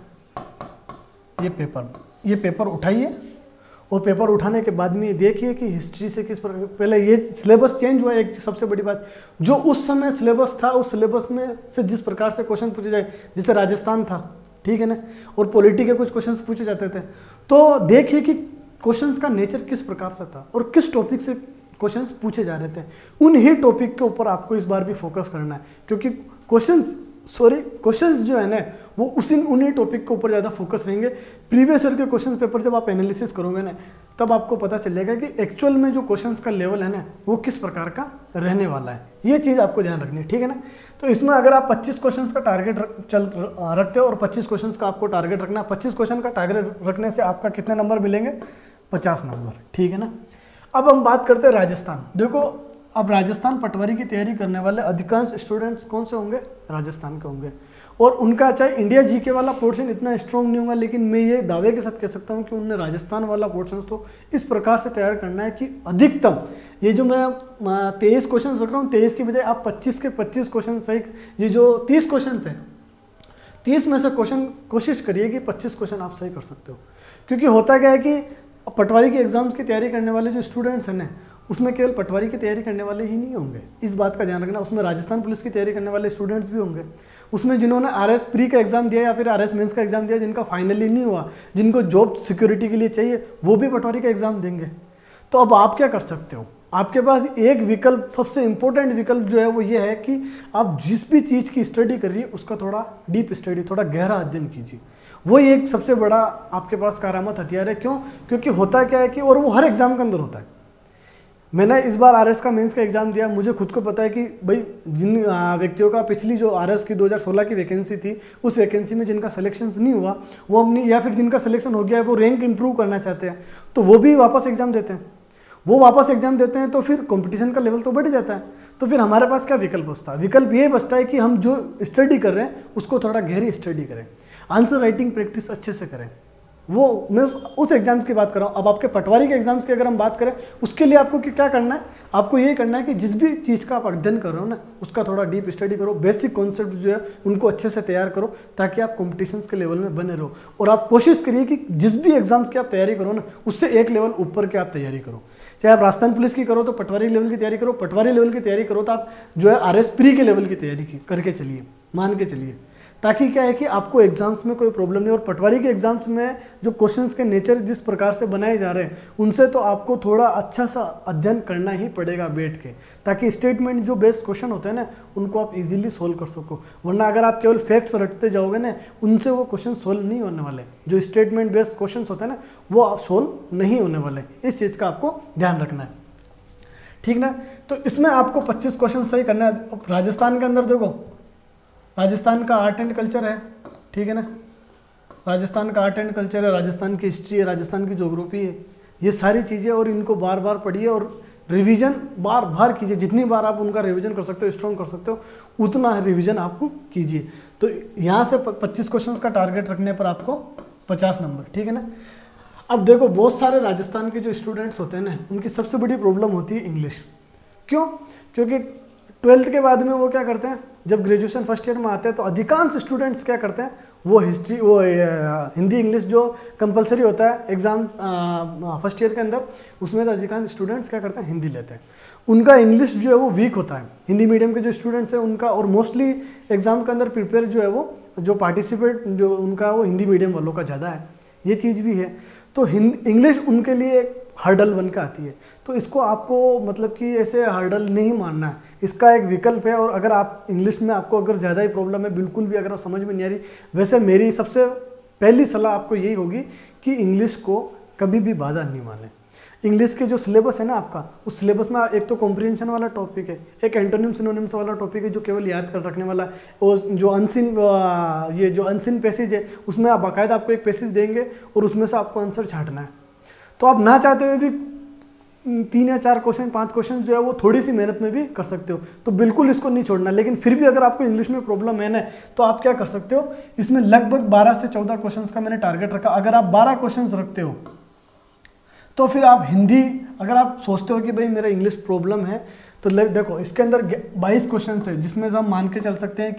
ये पेपर उठाइए और पेपर उठाने के बाद में देखिए कि हिस्ट्री से किस प्रकार, पहले ये सिलेबस चेंज हुआ है। एक सबसे बड़ी बात, जो उस समय सिलेबस था उस सिलेबस में से जिस प्रकार से क्वेश्चन पूछे जाए, जैसे राजस्थान था, ठीक है ना, और पॉलिटी के कुछ क्वेश्चन पूछे जाते थे, तो देखिए कि क्वेश्चन का नेचर किस प्रकार से था और किस टॉपिक से क्वेश्चन पूछे जा रहे थे। उन ही टॉपिक के ऊपर आपको इस बार भी फोकस करना है, क्योंकि क्वेश्चंस जो है ना वो उन्हीं टॉपिक के ऊपर ज़्यादा फोकस रहेंगे। प्रीवियस ईयर के क्वेश्चन पेपर जब आप एनालिसिस करोगे ना तब आपको पता चलेगा कि एक्चुअल में जो क्वेश्चंस का लेवल है ना वो किस प्रकार का रहने वाला है। ये चीज़ आपको ध्यान रखनी है, ठीक है ना। तो इसमें अगर आप 25 क्वेश्चंस का टारगेट रखते हो और 25 क्वेश्चंस का आपको टारगेट रखना है, 25 क्वेश्चन का टारगेट रखने से आपका कितने नंबर मिलेंगे, 50 नंबर, ठीक है ना। अब हम बात करते हैं राजस्थान। देखो अब राजस्थान पटवारी की तैयारी करने वाले अधिकांश स्टूडेंट्स कौन से होंगे, राजस्थान के होंगे। और उनका चाहे इंडिया जीके वाला पोर्शन इतना स्ट्रॉन्ग नहीं होगा, लेकिन मैं ये दावे के साथ कह सकता हूँ कि उन्हें राजस्थान वाला पोर्शन तो इस प्रकार से तैयार करना है कि अधिकतम, ये जो मैं 23 क्वेश्चन रख रहा हूँ, 23 की बजाय आप 25 के 25 क्वेश्चन सही, ये जो 30 क्वेश्चन है 30 में से क्वेश्चन कोशिश करिए कि 25 क्वेश्चन आप सही कर सकते हो। क्योंकि होता क्या है कि पटवारी के एग्जाम्स की तैयारी करने वाले जो स्टूडेंट्स हैं ना, उसमें केवल पटवारी की तैयारी करने वाले ही नहीं होंगे, इस बात का ध्यान रखना। उसमें राजस्थान पुलिस की तैयारी करने वाले स्टूडेंट्स भी होंगे, उसमें जिन्होंने आरएस प्री का एग्जाम दिया या फिर आरएस मेंस का एग्जाम दिया, जिनका फाइनली नहीं हुआ, जिनको जॉब सिक्योरिटी के लिए चाहिए, वो भी पटवारी का एग्जाम देंगे। तो अब आप क्या कर सकते हो, आपके पास एक विकल्प, सबसे इंपॉर्टेंट विकल्प जो है वो ये है कि आप जिस भी चीज़ की स्टडी कर रही है उसका थोड़ा डीप स्टडी, थोड़ा गहरा अध्ययन कीजिए। वो एक सबसे बड़ा आपके पास करामत हथियार है। क्यों? क्योंकि होता क्या है कि, और वो हर एग्जाम के अंदर होता है। मैंने इस बार आरएस का मेंस का एग्जाम दिया, मुझे खुद को पता है कि भाई जिन व्यक्तियों का पिछली जो आरएस की 2016 की वैकेंसी थी, उस वैकेंसी में जिनका सिलेक्शन नहीं हुआ वो अपनी, या फिर जिनका सिलेक्शन हो गया है वो रैंक इंप्रूव करना चाहते हैं, तो वो भी वापस एग्जाम देते हैं। वो वापस एग्जाम देते हैं तो फिर कंपटीशन का लेवल तो बढ़ जाता है। तो फिर हमारे पास क्या विकल्प बचता है? विकल्प ये बचता है कि हम जो स्टडी कर रहे हैं उसको थोड़ा गहरी स्टडी करें, आंसर राइटिंग प्रैक्टिस अच्छे से करें। वो मैं उस एग्जाम्स की बात कर रहा हूँ। अब आपके पटवारी के एग्जाम्स की अगर हम बात करें, उसके लिए आपको क्या करना है? आपको ये करना है कि जिस भी चीज़ का आप अध्ययन कर रहे हो ना, उसका थोड़ा डीप स्टडी करो, बेसिक कॉन्सेप्ट जो है उनको अच्छे से तैयार करो, ताकि आप कॉम्पिटिशन्स के लेवल में बने रहो। और आप कोशिश करिए कि जिस भी एग्जाम्स की आप तैयारी करो ना, उससे एक लेवल ऊपर के आप तैयारी करो। चाहे आप राजस्थान पुलिस की करो तो पटवारी लेवल की तैयारी करो, पटवारी लेवल की तैयारी करो तो आप जो है आरएस प्री के लेवल की तैयारी करके चलिए, मान के चलिए, ताकि क्या है कि आपको एग्जाम्स में कोई प्रॉब्लम नहीं। और पटवारी के एग्जाम्स में जो क्वेश्चंस के नेचर जिस प्रकार से बनाए जा रहे हैं, उनसे तो आपको थोड़ा अच्छा सा अध्ययन करना ही पड़ेगा बैठ के, ताकि स्टेटमेंट जो बेस्ड क्वेश्चन होते हैं ना, उनको आप इजीली सोल्व कर सको। वरना अगर आप केवल फैक्ट्स रटते जाओगे ना, उनसे वो क्वेश्चन सोल्व नहीं होने वाले। जो स्टेटमेंट बेस्ड क्वेश्चन होते हैं ना, वो सोल्व नहीं होने वाले। इस चीज़ का आपको ध्यान रखना है, ठीक ना। तो इसमें आपको 25 क्वेश्चन सही करना है। अब राजस्थान के अंदर देखो, राजस्थान का आर्ट एंड कल्चर है, ठीक है ना, राजस्थान का आर्ट एंड कल्चर है, राजस्थान की हिस्ट्री है, राजस्थान की ज्योग्राफी है, ये सारी चीज़ें, और इनको बार बार पढ़िए और रिवीजन बार बार कीजिए। जितनी बार आप उनका रिवीजन कर सकते हो, स्ट्रॉन्ग कर सकते हो, उतना रिवीजन आपको कीजिए। तो यहाँ से 25 क्वेश्चन का टारगेट रखने पर आपको 50 नंबर, ठीक है ना। अब देखो, बहुत सारे राजस्थान के जो स्टूडेंट्स होते हैं ना, उनकी सबसे बड़ी प्रॉब्लम होती है इंग्लिश। क्यों? क्योंकि 12th के बाद में वो क्या करते हैं, जब ग्रेजुएशन फर्स्ट ईयर में आते हैं तो अधिकांश स्टूडेंट्स क्या करते हैं, वो हिंदी इंग्लिश जो कंपलसरी होता है एग्ज़ाम फर्स्ट ईयर के अंदर, उसमें तो अधिकांश स्टूडेंट्स क्या करते हैं, हिंदी लेते हैं। उनका इंग्लिश जो है वो वीक होता है। हिंदी मीडियम के जो स्टूडेंट्स हैं उनका, और मोस्टली एग्ज़ाम के अंदर प्रिपेयर जो है वो जो पार्टिसिपेट जो उनका वो हिंदी मीडियम वालों का ज़्यादा है, ये चीज़ भी है। तो इंग्लिश उनके लिए एक हर्डल बन के आती है। तो इसको आपको मतलब कि ऐसे हर्डल नहीं मानना है, इसका एक विकल्प है। और अगर आप इंग्लिश में आपको अगर ज़्यादा ही प्रॉब्लम है, बिल्कुल भी अगर आप समझ में नहीं आ रही, वैसे मेरी सबसे पहली सलाह आपको यही होगी कि इंग्लिश को कभी भी बाधा नहीं माने। इंग्लिश के जो सिलेबस है ना आपका, उस सिलेबस में एक तो कॉम्प्रिहेंशन वाला टॉपिक है, एक एंटोनिम सिनोनिम्स वाला टॉपिक है जो केवल याद कर रखने वाला है, और जो अनसिन पैसेज है उसमें आप बाकायदा आपको एक पैसेज देंगे और उसमें से आपको आंसर छांटना है। तो आप ना चाहते हुए भी 3 या 4 क्वेश्चन 5 क्वेश्चन जो है वो थोड़ी सी मेहनत में भी कर सकते हो, तो बिल्कुल इसको नहीं छोड़ना। लेकिन फिर भी अगर आपको इंग्लिश में प्रॉब्लम है ना, तो आप क्या कर सकते हो, इसमें लगभग 12 से 14 क्वेश्चन का मैंने टारगेट रखा। अगर आप 12 क्वेश्चन रखते हो तो फिर आप हिंदी, अगर आप सोचते हो कि भाई मेरा इंग्लिश प्रॉब्लम है, तो देखो इसके अंदर 22 क्वेश्चन है, जिसमें हम मान के चल सकते हैं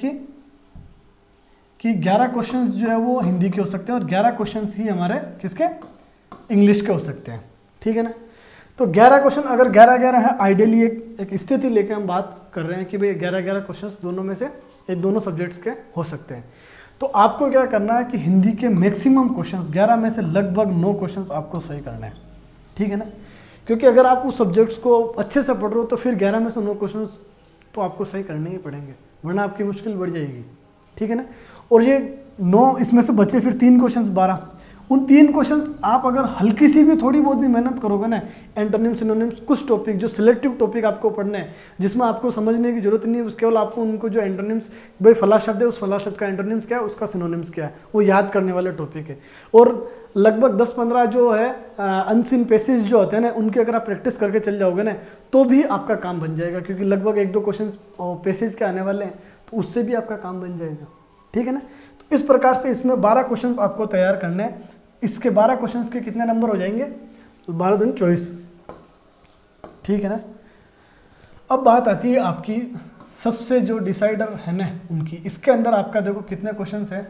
कि 11 क्वेश्चन जो है वो हिंदी के हो सकते हैं और 11 क्वेश्चन ही हमारे किसके, इंग्लिश के हो सकते हैं, ठीक है ना। तो 11 क्वेश्चन अगर 11-11 है, आइडियली एक स्थिति लेके हम बात कर रहे हैं कि भाई 11-11 क्वेश्चन दोनों में से दोनों सब्जेक्ट्स के हो सकते हैं। तो आपको क्या करना है कि हिंदी के मैक्सिमम क्वेश्चंस 11 में से लगभग 9 क्वेश्चंस आपको सही करना है, ठीक है ना। क्योंकि अगर आप उस सब्जेक्ट्स को अच्छे से पढ़ रहे हो तो फिर 11 में से 9 क्वेश्चंस तो आपको सही करने ही पड़ेंगे, वरना आपकी मुश्किल बढ़ जाएगी, ठीक है ना। और ये 9 इसमें से बचे फिर 3 क्वेश्चंस 12, उन 3 क्वेश्चंस आप अगर हल्की सी भी थोड़ी बहुत भी मेहनत करोगे ना, एंटोनिम सिनोनिम्स कुछ टॉपिक जो सिलेक्टिव टॉपिक आपको पढ़ने हैं, जिसमें आपको समझने की जरूरत नहीं है, केवल आपको उनको जो एंटोनिम्स, भाई फला शब्द है उस फला शब्द का एंटोनिम्स क्या है, उसका सिनोनिम्स क्या है, वो याद करने वाले टॉपिक है। और लगभग 10-15 जो है अनसीन पैसेज जो होते हैं ना, उनकी अगर आप प्रैक्टिस करके चल जाओगे ना, तो भी आपका काम बन जाएगा। क्योंकि लगभग 1-2 क्वेश्चन पैसेज के आने वाले हैं, तो उससे भी आपका काम बन जाएगा, ठीक है ना। तो इस प्रकार से इसमें 12 क्वेश्चंस आपको तैयार करने हैं। इसके 12 क्वेश्चंस के कितने नंबर हो जाएंगे, 12 दूनी 24, ठीक है ना। अब बात आती है आपकी सबसे जो डिसाइडर है ना उनकी, इसके अंदर आपका देखो कितने क्वेश्चंस है,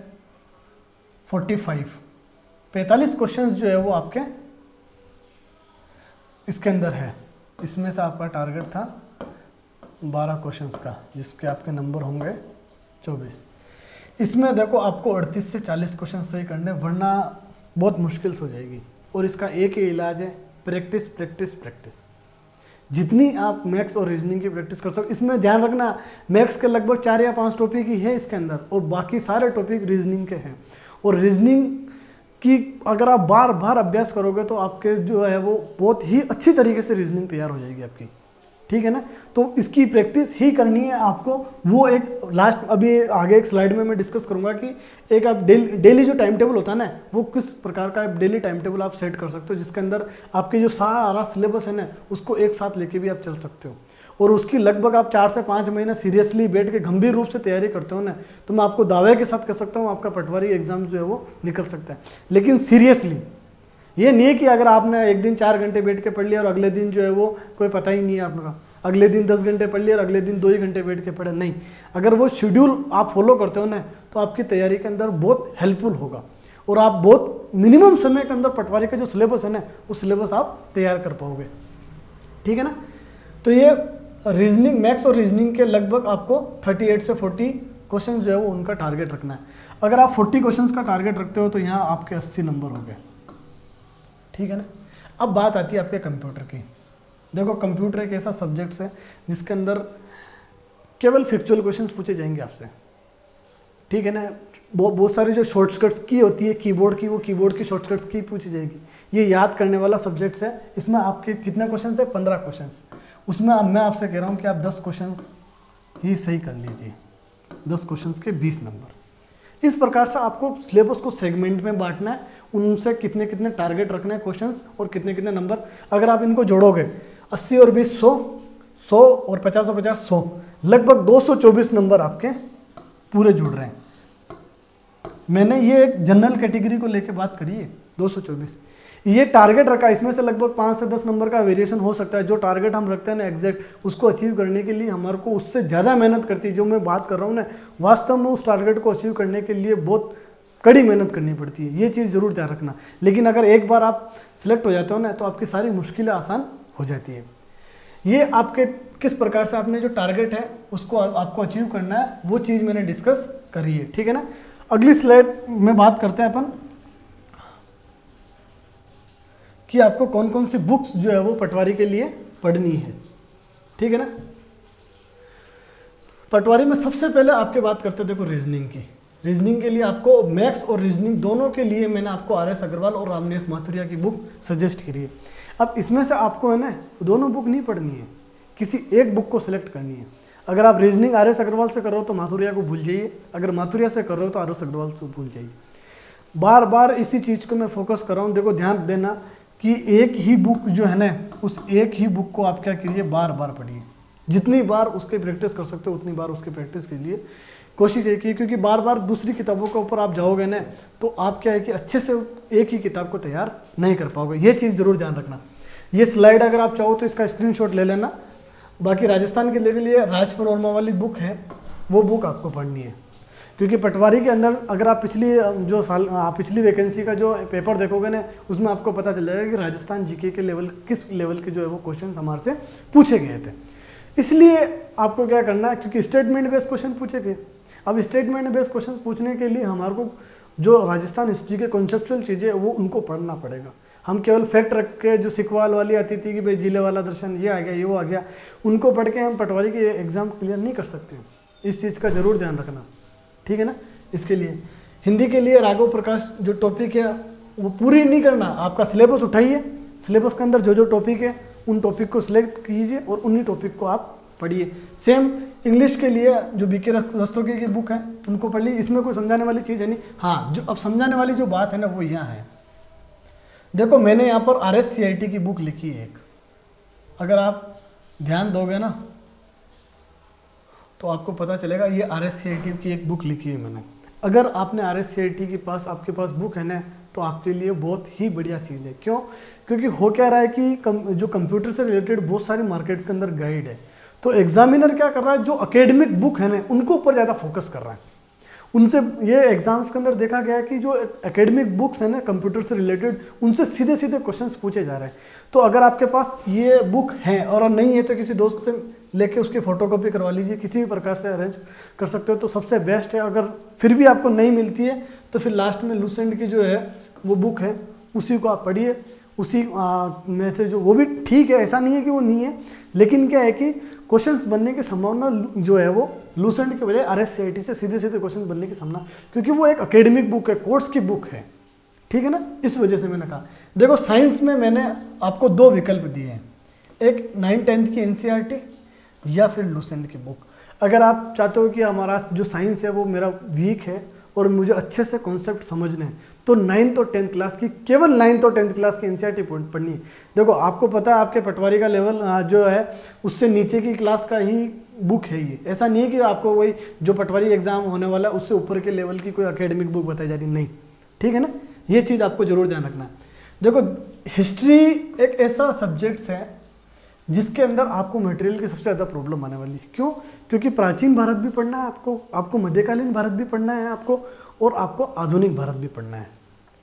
45 क्वेश्चंस जो है वो आपके इसके अंदर है। इसमें से आपका टारगेट था 12 क्वेश्चंस का, जिसके आपके नंबर होंगे 24। इसमें देखो आपको 38 से 40 क्वेश्चन सही करने, वरना बहुत मुश्किल हो जाएगी। और इसका एक ही इलाज है, प्रैक्टिस प्रैक्टिस प्रैक्टिस। जितनी आप मैथ्स और रीजनिंग की प्रैक्टिस कर सकते हो, इसमें ध्यान रखना मैथ्स के लगभग 4 या 5 टॉपिक ही है इसके अंदर, और बाकी सारे टॉपिक रीजनिंग के हैं। और रीजनिंग की अगर आप बार बार अभ्यास करोगे तो आपके जो है वो बहुत ही अच्छी तरीके से रीजनिंग तैयार हो जाएगी आपकी, ठीक है ना। तो इसकी प्रैक्टिस ही करनी है आपको। वो एक लास्ट अभी आगे एक स्लाइड में मैं डिस्कस करूंगा कि एक आप डेली जो टाइम टेबल होता है ना, वो किस प्रकार का डेली टाइम टेबल आप सेट कर सकते हो, जिसके अंदर आपके जो सारा सिलेबस है ना उसको एक साथ लेके भी आप चल सकते हो। और उसकी लगभग आप 4 से 5 महीना सीरियसली बैठ के गंभीर रूप से तैयारी करते हो ना, तो मैं आपको दावे के साथ कह सकता हूँ आपका पटवारी एग्जाम जो है वो निकल सकता है। लेकिन सीरियसली ये नहीं है कि अगर आपने एक दिन 4 घंटे बैठ के पढ़ लिया और अगले दिन जो है वो कोई पता ही नहीं है आपका, अगले दिन 10 घंटे पढ़ लिया और अगले दिन 2 ही घंटे बैठ के पढ़े, नहीं। अगर वो शेड्यूल आप फॉलो करते हो ना तो आपकी तैयारी के अंदर बहुत हेल्पफुल होगा, और आप बहुत मिनिमम समय के अंदर पटवारी का जो सिलेबस है ना वो सिलेबस आप तैयार कर पाओगे, ठीक है ना। तो ये रीजनिंग, मैथ्स और रीजनिंग के लगभग आपको 38 से 40 क्वेश्चन जो है वो उनका टारगेट रखना है। अगर आप 40 क्वेश्चन का टारगेट रखते हो तो यहाँ आपके 80 नंबर हो गए, ठीक है ना। अब बात आती है आपके कंप्यूटर की। देखो कंप्यूटर एक ऐसा सब्जेक्ट है जिसके अंदर केवल फैक्चुअल क्वेश्चंस पूछे जाएंगे आपसे, ठीक है ना। बहुत सारी जो शॉर्टकट्स की होती है कीबोर्ड की, वो कीबोर्ड की शॉर्टकट्स की पूछी जाएगी। ये याद करने वाला सब्जेक्ट्स है। इसमें आपके कितने क्वेश्चन है, 15 क्वेश्चन। उसमें अब मैं आपसे कह रहा हूँ कि आप 10 क्वेश्चन ही सही कर लीजिए, 10 क्वेश्चन के 20 नंबर। इस प्रकार से आपको सिलेबस को सेगमेंट में बांटना है, उनसे कितने कितने टारगेट रखने हैं क्वेश्चंस और कितने कितने नंबर। अगर आप इनको जोड़ोगे 80 और 20 100, 100 और 50 और 50 100, लगभग 224 नंबर आपके पूरे जुड़ रहे हैं। मैंने ये एक जनरल कैटेगरी को लेके बात करी है, 224 ये टारगेट रखा। इसमें से लगभग 5 से 10 नंबर का वेरिएशन हो सकता है। जो टारगेट हम रखते हैं ना एग्जैक्ट, उसको अचीव करने के लिए हमारे को उससे ज़्यादा मेहनत करती है। जो मैं बात कर रहा हूँ ना, वास्तव में उस टारगेट को अचीव करने के लिए बहुत कड़ी मेहनत करनी पड़ती है। ये चीज़ ज़रूर ध्यान रखना। लेकिन अगर एक बार आप सिलेक्ट हो जाते हो ना तो आपकी सारी मुश्किलें आसान हो जाती है। ये आपके किस प्रकार से आपने जो टारगेट है उसको आपको अचीव करना है, वो चीज़ मैंने डिस्कस करी है, ठीक है ना। अगली स्लाइड में बात करते हैं अपन कि आपको कौन कौन सी बुक्स जो है वो पटवारी के लिए पढ़नी है, ठीक है ना। पटवारी में सबसे पहले आपके बात करते हैं देखो रीजनिंग की। रीजनिंग के लिए आपको मैथ्स और रीजनिंग दोनों के लिए मैंने आपको RS अग्रवाल और रामनिवास माथुरिया की बुक सजेस्ट करी है। अब इसमें से आपको है ना दोनों बुक नहीं पढ़नी है, किसी एक बुक को सिलेक्ट करनी है। अगर आप रीजनिंग RS अग्रवाल से कर रहे हो तो माथुरिया को भूल जाइए, अगर माथुरिया से कर रहे हो तो RS अग्रवाल को भूल जाइए। बार बार इसी चीज़ को मैं फोकस कर रहा हूँ। देखो ध्यान देना कि एक ही बुक जो है ना, उस एक ही बुक को आप क्या करिए, बार बार पढ़िए। जितनी बार उसकी प्रैक्टिस कर सकते हो उतनी बार उसकी प्रैक्टिस के लिए कोशिश एक ही, क्योंकि बार बार दूसरी किताबों के ऊपर आप जाओगे ना तो आप क्या है कि अच्छे से एक ही किताब को तैयार नहीं कर पाओगे। ये चीज़ ज़रूर ध्यान रखना। ये स्लाइड अगर आप चाहो तो इसका स्क्रीनशॉट ले लेना। बाकी राजस्थान के लिए राज पनोरमा वाली बुक है, वो बुक आपको पढ़नी है। क्योंकि पटवारी के अंदर अगर आप पिछली वैकेंसी का जो पेपर देखोगे ना, उसमें आपको पता चल जाएगा कि राजस्थान जीके के लेवल किस लेवल के जो है वो क्वेश्चन हमारे से पूछे गए थे। इसलिए आपको क्या करना है, क्योंकि स्टेटमेंट बेस्ड क्वेश्चन पूछे गए। अब स्टेटमेंट बेस्ड क्वेश्चन पूछने के लिए हमारे को जो राजस्थान हिस्ट्री के कॉन्सेप्चुअल चीज़ें वो उनको पढ़ना पड़ेगा। हम केवल फैक्ट रख के जो सिकवाल वाली आती थी कि भाई जिले वाला दर्शन ये आ गया ये वो आ गया, उनको पढ़ के हम पटवारी की एग्ज़ाम क्लियर नहीं कर सकते। इस चीज़ का ज़रूर ध्यान रखना, ठीक है ना। इसके लिए हिंदी के लिए राघव प्रकाश जो टॉपिक है वो पूरी नहीं करना, आपका सिलेबस उठाइए, सिलेबस के अंदर जो जो टॉपिक है उन टॉपिक को सिलेक्ट कीजिए और उन्हीं टॉपिक को आप पढ़िए। सेम इंग्लिश के लिए जो बीके रस्तोगी की बुक है उनको पढ़ लीजिए। इसमें कोई समझाने वाली चीज़ है नहीं। हाँ, जो अब समझाने वाली जो बात है ना वो यहाँ है। देखो मैंने यहाँ पर RSCIT की बुक लिखी है एक, अगर आप ध्यान दोगे ना तो आपको पता चलेगा ये RSCIT की एक बुक लिखी है मैंने। अगर आपने RSCIT के पास आपके पास बुक है ना, तो आपके लिए बहुत ही बढ़िया चीज़ है। क्यों? क्योंकि हो क्या रहा है कि जो कंप्यूटर से रिलेटेड बहुत सारी मार्केट्स के अंदर गाइड है, तो एग्जामिनर क्या कर रहा है, जो अकेडमिक बुक है ना उनको ऊपर ज़्यादा फोकस कर रहा है। उनसे ये एग्जाम्स के अंदर देखा गया है कि जो एकेडमिक बुक्स हैं ना कंप्यूटर से रिलेटेड, उनसे सीधे सीधे क्वेश्चंस पूछे जा रहे हैं। तो अगर आपके पास ये बुक है और नहीं है तो किसी दोस्त से लेके उसकी फ़ोटोकॉपी करवा लीजिए, किसी भी प्रकार से अरेंज कर सकते हो तो सबसे बेस्ट है। अगर फिर भी आपको नहीं मिलती है तो फिर लास्ट में लूसेंट की जो है वो बुक है उसी को आप पढ़िए, उसी में से जो वो भी ठीक है, ऐसा नहीं है कि वो नहीं है, लेकिन क्या है कि क्वेश्चंस बनने की संभावना जो है वो लूसेंट के बजाय RSCIT से सीधे सीधे क्वेश्चन बनने की संभावना, क्योंकि वो एक एकेडमिक बुक है, कोर्स की बुक है, ठीक है ना, इस वजह से मैंने कहा। देखो साइंस में मैंने आपको 2 विकल्प दिए हैं, एक 9th-10th की NCERT या फिर लूसेंट की बुक। अगर आप चाहते हो कि हमारा जो साइंस है वो मेरा वीक है और मुझे अच्छे से कॉन्सेप्ट समझने हैं, तो 9th और 10th क्लास की, केवल 9th और 10th क्लास की NCERT पढ़नी है। देखो आपको पता है आपके पटवारी का लेवल जो है उससे नीचे की क्लास का ही बुक है ये, ऐसा नहीं है कि आपको वही जो पटवारी एग्जाम होने वाला है उससे ऊपर के लेवल की कोई एकेडमिक बुक बताई जा रही, नहीं, ठीक है ना, ये चीज़ आपको जरूर ध्यान रखना है। देखो हिस्ट्री एक ऐसा सब्जेक्ट्स है जिसके अंदर आपको मटेरियल की सबसे ज़्यादा प्रॉब्लम आने वाली है। क्यों? क्योंकि प्राचीन भारत भी पढ़ना है आपको मध्यकालीन भारत भी पढ़ना है और आपको आधुनिक भारत भी पढ़ना है।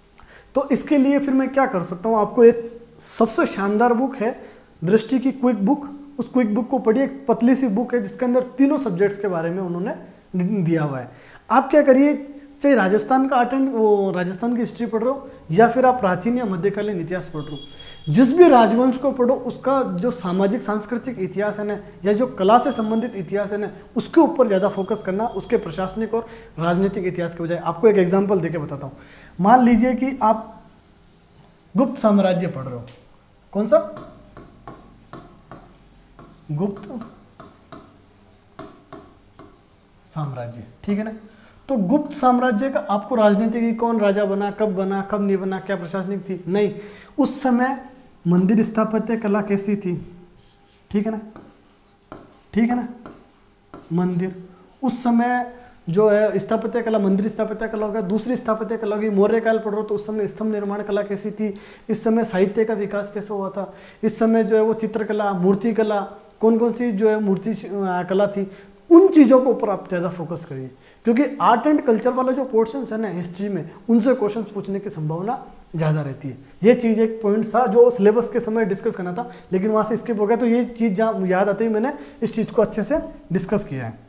तो इसके लिए फिर मैं क्या कर सकता हूँ, आपको एक सबसे शानदार बुक है दृष्टि की क्विक बुक, उस क्विक बुक को पढ़िए। एक पतली सी बुक है जिसके अंदर तीनों सब्जेक्ट्स के बारे में उन्होंने दिया हुआ है। आप क्या करिए, चाहे राजस्थान का राजस्थान की हिस्ट्री पढ़ रहे हो या फिर आप प्राचीन या मध्यकालीन इतिहास पढ़ रहे हो, जिस भी राजवंश को पढ़ो उसका जो सामाजिक सांस्कृतिक इतिहास है ना, या जो कला से संबंधित इतिहास है ना, उसके ऊपर ज़्यादा फोकस करना, उसके प्रशासनिक और राजनीतिक इतिहास के बजाय। आपको एक एग्जांपल देके बताता हूँ। मान लीजिए कि आप गुप्त साम्राज्य पढ़ रहे हो, कौन सा? गुप्त साम्राज्य, ठीक है ना। तो गुप्त साम्राज्य का आपको राजनीति की कौन राजा बना, कब नहीं बना, क्या प्रशासनिक थी, नहीं, उस समय मंदिर स्थापत्य कला कैसी थी, ठीक है ना, मंदिर उस समय जो है स्थापत्य कला, मंदिर स्थापत्य कला होगा। दूसरी स्थापत्य कला होगी मौर्य काल पढ़ रहे हो तो उस समय स्तंभ निर्माण कला कैसी थी, इस समय साहित्य का विकास कैसे हुआ था, इस समय जो है वो चित्रकला, मूर्ति कला, कौन कौन सी जो है मूर्ति कला थी, उन चीज़ों के ऊपर आप ज़्यादा फोकस करिए। क्योंकि आर्ट एंड कल्चर वाला जो पोर्शंस है ना हिस्ट्री में, उनसे क्वेश्चंस पूछने की संभावना ज़्यादा रहती है। ये चीज़ एक पॉइंट था जो सिलेबस के समय डिस्कस करना था, लेकिन वहाँ से स्किप हो गया, तो ये चीज़ जहाँ याद आते ही मैंने इस चीज़ को अच्छे से डिस्कस किया है,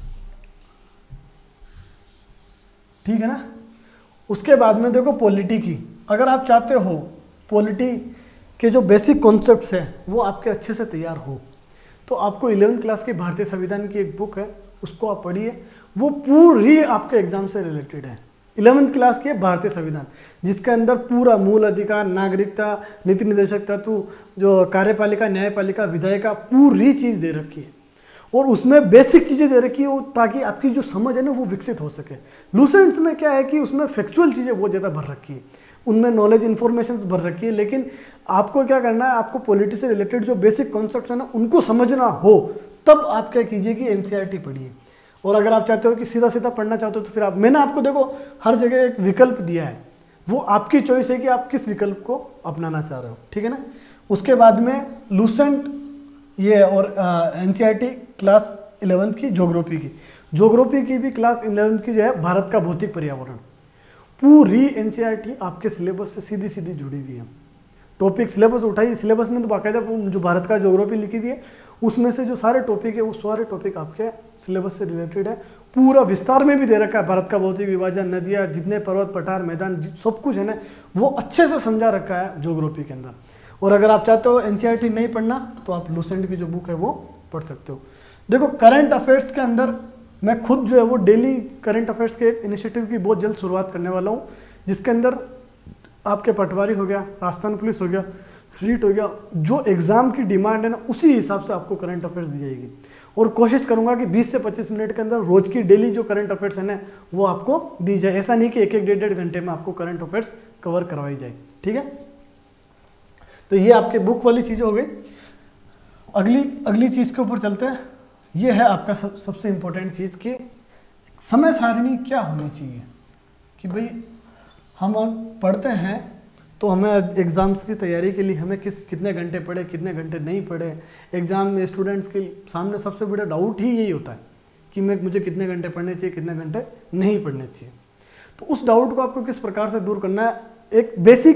ठीक है ना। उसके बाद में देखो पॉलिटी की, अगर आप चाहते हो पॉलिटी के जो बेसिक कॉन्सेप्ट्स हैं वो आपके अच्छे से तैयार हो, तो आपको 11th क्लास के भारतीय संविधान की एक बुक है, उसको आप पढ़िए। वो पूरी आपके एग्जाम से रिलेटेड है। 11th क्लास के भारतीय संविधान, जिसके अंदर पूरा मूल अधिकार, नागरिकता, नीति निर्देशक तत्व, जो कार्यपालिका, न्यायपालिका, विधायिका, पूरी चीज़ दे रखी है और उसमें बेसिक चीज़ें दे रखी है ताकि आपकी जो समझ है ना वो विकसित हो सके। लूसेंट्स में क्या है कि उसमें फैक्चुअल चीज़ें बहुत ज़्यादा भर रखी है, उनमें नॉलेज इन्फॉर्मेशन भर रखी है, लेकिन आपको क्या करना है, आपको पॉलिटी से रिलेटेड जो बेसिक कॉन्सेप्ट है ना उनको समझना हो, तब आप क्या कीजिए कि NCERT पढ़िए। और अगर आप चाहते हो कि सीधा सीधा पढ़ना चाहते हो तो फिर आप, मैंने आपको देखो हर जगह एक विकल्प दिया है, वो आपकी चॉइस है कि आप किस विकल्प को अपनाना चाह रहे हो, ठीक है ना। उसके बाद में लूसेंट ये और NCERT क्लास 11th की ज्योग्राफी की भी क्लास 11th की जो है भारत का भौतिक पर्यावरण, पूरी NCERT आपके सिलेबस से सीधी सीधी जुड़ी हुई है। टॉपिक सिलेबस उठाइए, सिलेबस में तो बाकायदा जो भारत का ज्योग्राफी लिखी हुई है उसमें से जो सारे टॉपिक है वो सारे टॉपिक आपके सिलेबस से रिलेटेड है। पूरा विस्तार में भी दे रखा है, भारत का भौतिक विभाजन, नदियाँ, जितने पर्वत, पठार, मैदान, सब कुछ है ना वो अच्छे से समझा रखा है ज्योग्राफी के अंदर। और अगर आप चाहते हो NCERT नहीं पढ़ना तो आप लूसेंट की जो बुक है वो पढ़ सकते हो। देखो करंट अफेयर्स के अंदर मैं खुद जो है वो डेली करंट अफेयर्स के इनिशिएटिव की बहुत जल्द शुरुआत करने वाला हूँ, जिसके अंदर आपके पटवारी हो गया, राजस्थान पुलिस हो गया, रीट हो गया, जो एग्जाम की डिमांड है ना उसी हिसाब से आपको करंट अफेयर्स दी जाएगी। और कोशिश करूंगा कि 20 से 25 मिनट के अंदर रोज की डेली जो करंट अफेयर्स है ना वो आपको दी जाए। ऐसा नहीं कि एक डेढ़ घंटे में आपको करंट अफेयर्स कवर करवाई जाए, ठीक है। तो ये आपके बुक वाली चीज़ हो गई। अगली चीज़ के ऊपर चलते हैं। ये है आपका सबसे इम्पोर्टेंट चीज़ कि समय सारणी क्या होनी चाहिए कि भाई हम पढ़ते हैं तो हमें एग्ज़ाम्स की तैयारी के लिए हमें कितने घंटे पढ़े, कितने घंटे नहीं पढ़े। एग्ज़ाम में स्टूडेंट्स के सामने सबसे बड़ा डाउट ही यही होता है कि मुझे कितने घंटे पढ़ने चाहिए, कितने घंटे नहीं पढ़ने चाहिए। तो उस डाउट को आपको किस प्रकार से दूर करना है, एक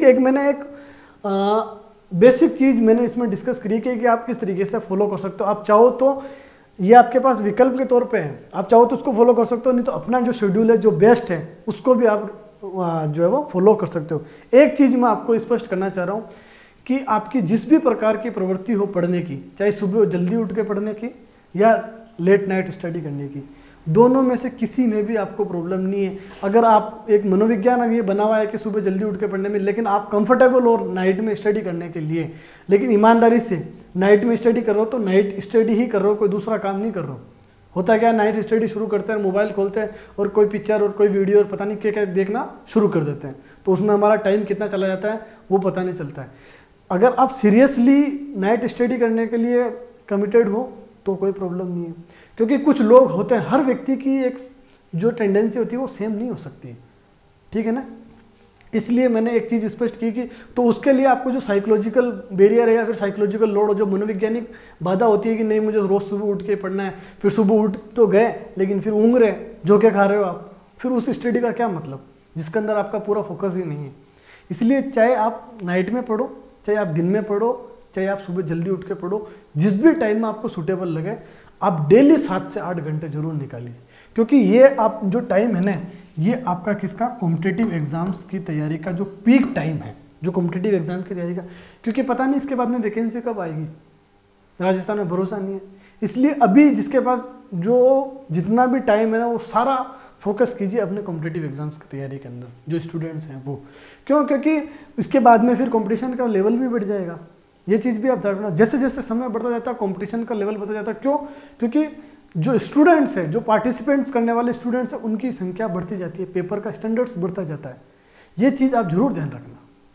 बेसिक चीज़ मैंने इसमें डिस्कस करी कि आप किस तरीके से फॉलो कर सकते हो। आप चाहो तो ये आपके पास विकल्प के तौर पे है, आप चाहो तो उसको फॉलो कर सकते हो, नहीं तो अपना जो शेड्यूल है जो बेस्ट है उसको भी आप जो है वो फॉलो कर सकते हो। एक चीज़ मैं आपको स्पष्ट करना चाह रहा हूँ कि आपकी जिस भी प्रकार की प्रवृत्ति हो पढ़ने की, चाहे सुबह जल्दी उठ के पढ़ने की या लेट नाइट स्टडी करने की, दोनों में से किसी में भी आपको प्रॉब्लम नहीं है। अगर आप एक मनोविज्ञान ये बना हुआ है कि सुबह जल्दी उठ के पढ़ने में, लेकिन आप कंफर्टेबल हो नाइट में स्टडी करने के लिए, लेकिन ईमानदारी से नाइट में स्टडी कर रहे हो तो नाइट स्टडी ही कर रहे हो, कोई दूसरा काम नहीं कर रहे हो। होता क्या है, नाइट स्टडी शुरू करते हैं, मोबाइल खोलते हैं और कोई पिक्चर और कोई वीडियो और पता नहीं क्या क्या देखना शुरू कर देते हैं, तो उसमें हमारा टाइम कितना चला जाता है वो पता नहीं चलता है। अगर आप सीरियसली नाइट स्टडी करने के लिए कमिटेड हो तो कोई प्रॉब्लम नहीं है, क्योंकि कुछ लोग होते हैं, हर व्यक्ति की एक जो टेंडेंसी होती है वो सेम नहीं हो सकती, ठीक है ना। इसलिए मैंने एक चीज़ स्पष्ट की कि तो उसके लिए आपको जो साइकोलॉजिकल बैरियर है या फिर साइकोलॉजिकल लोड, जो मनोवैज्ञानिक बाधा होती है कि नहीं मुझे रोज़ सुबह उठ के पढ़ना है, फिर सुबह उठ तो गए लेकिन फिर ऊँघ रहे, जो क्या खा रहे हो आप, फिर उस स्टडी का क्या मतलब जिसके अंदर आपका पूरा फोकस ही नहीं है। इसलिए चाहे आप नाइट में पढ़ो, चाहे आप दिन में पढ़ो, चाहे आप सुबह जल्दी उठ के पढ़ो, जिस भी टाइम में आपको सूटेबल लगे, आप डेली 7 से 8 घंटे जरूर निकालिए, क्योंकि ये आप जो टाइम है ना, ये आपका किसका, कॉम्पिटिटिव एग्जाम्स की तैयारी का जो पीक टाइम है, जो कॉम्पिटिटिव एग्जाम की तैयारी का, क्योंकि पता नहीं इसके बाद में वैकेंसी कब आएगी, राजस्थान में भरोसा नहीं है। इसलिए अभी जिसके पास जो जितना भी टाइम है ना, वो सारा फोकस कीजिए अपने कॉम्पिटिटिव एग्जाम्स की तैयारी के अंदर, जो स्टूडेंट्स हैं वो। क्यों? क्योंकि इसके बाद में फिर कॉम्पिटिशन का लेवल भी बढ़ जाएगा। ये चीज़ भी आप ध्यान रखना, जैसे जैसे समय बढ़ता जाता है कंपटीशन का लेवल बढ़ता जाता है। क्यों? क्योंकि जो स्टूडेंट्स हैं, जो पार्टिसिपेंट्स करने वाले स्टूडेंट्स हैं, उनकी संख्या बढ़ती जाती है, पेपर का स्टैंडर्ड्स बढ़ता जाता है। ये चीज़ आप जरूर ध्यान रखना।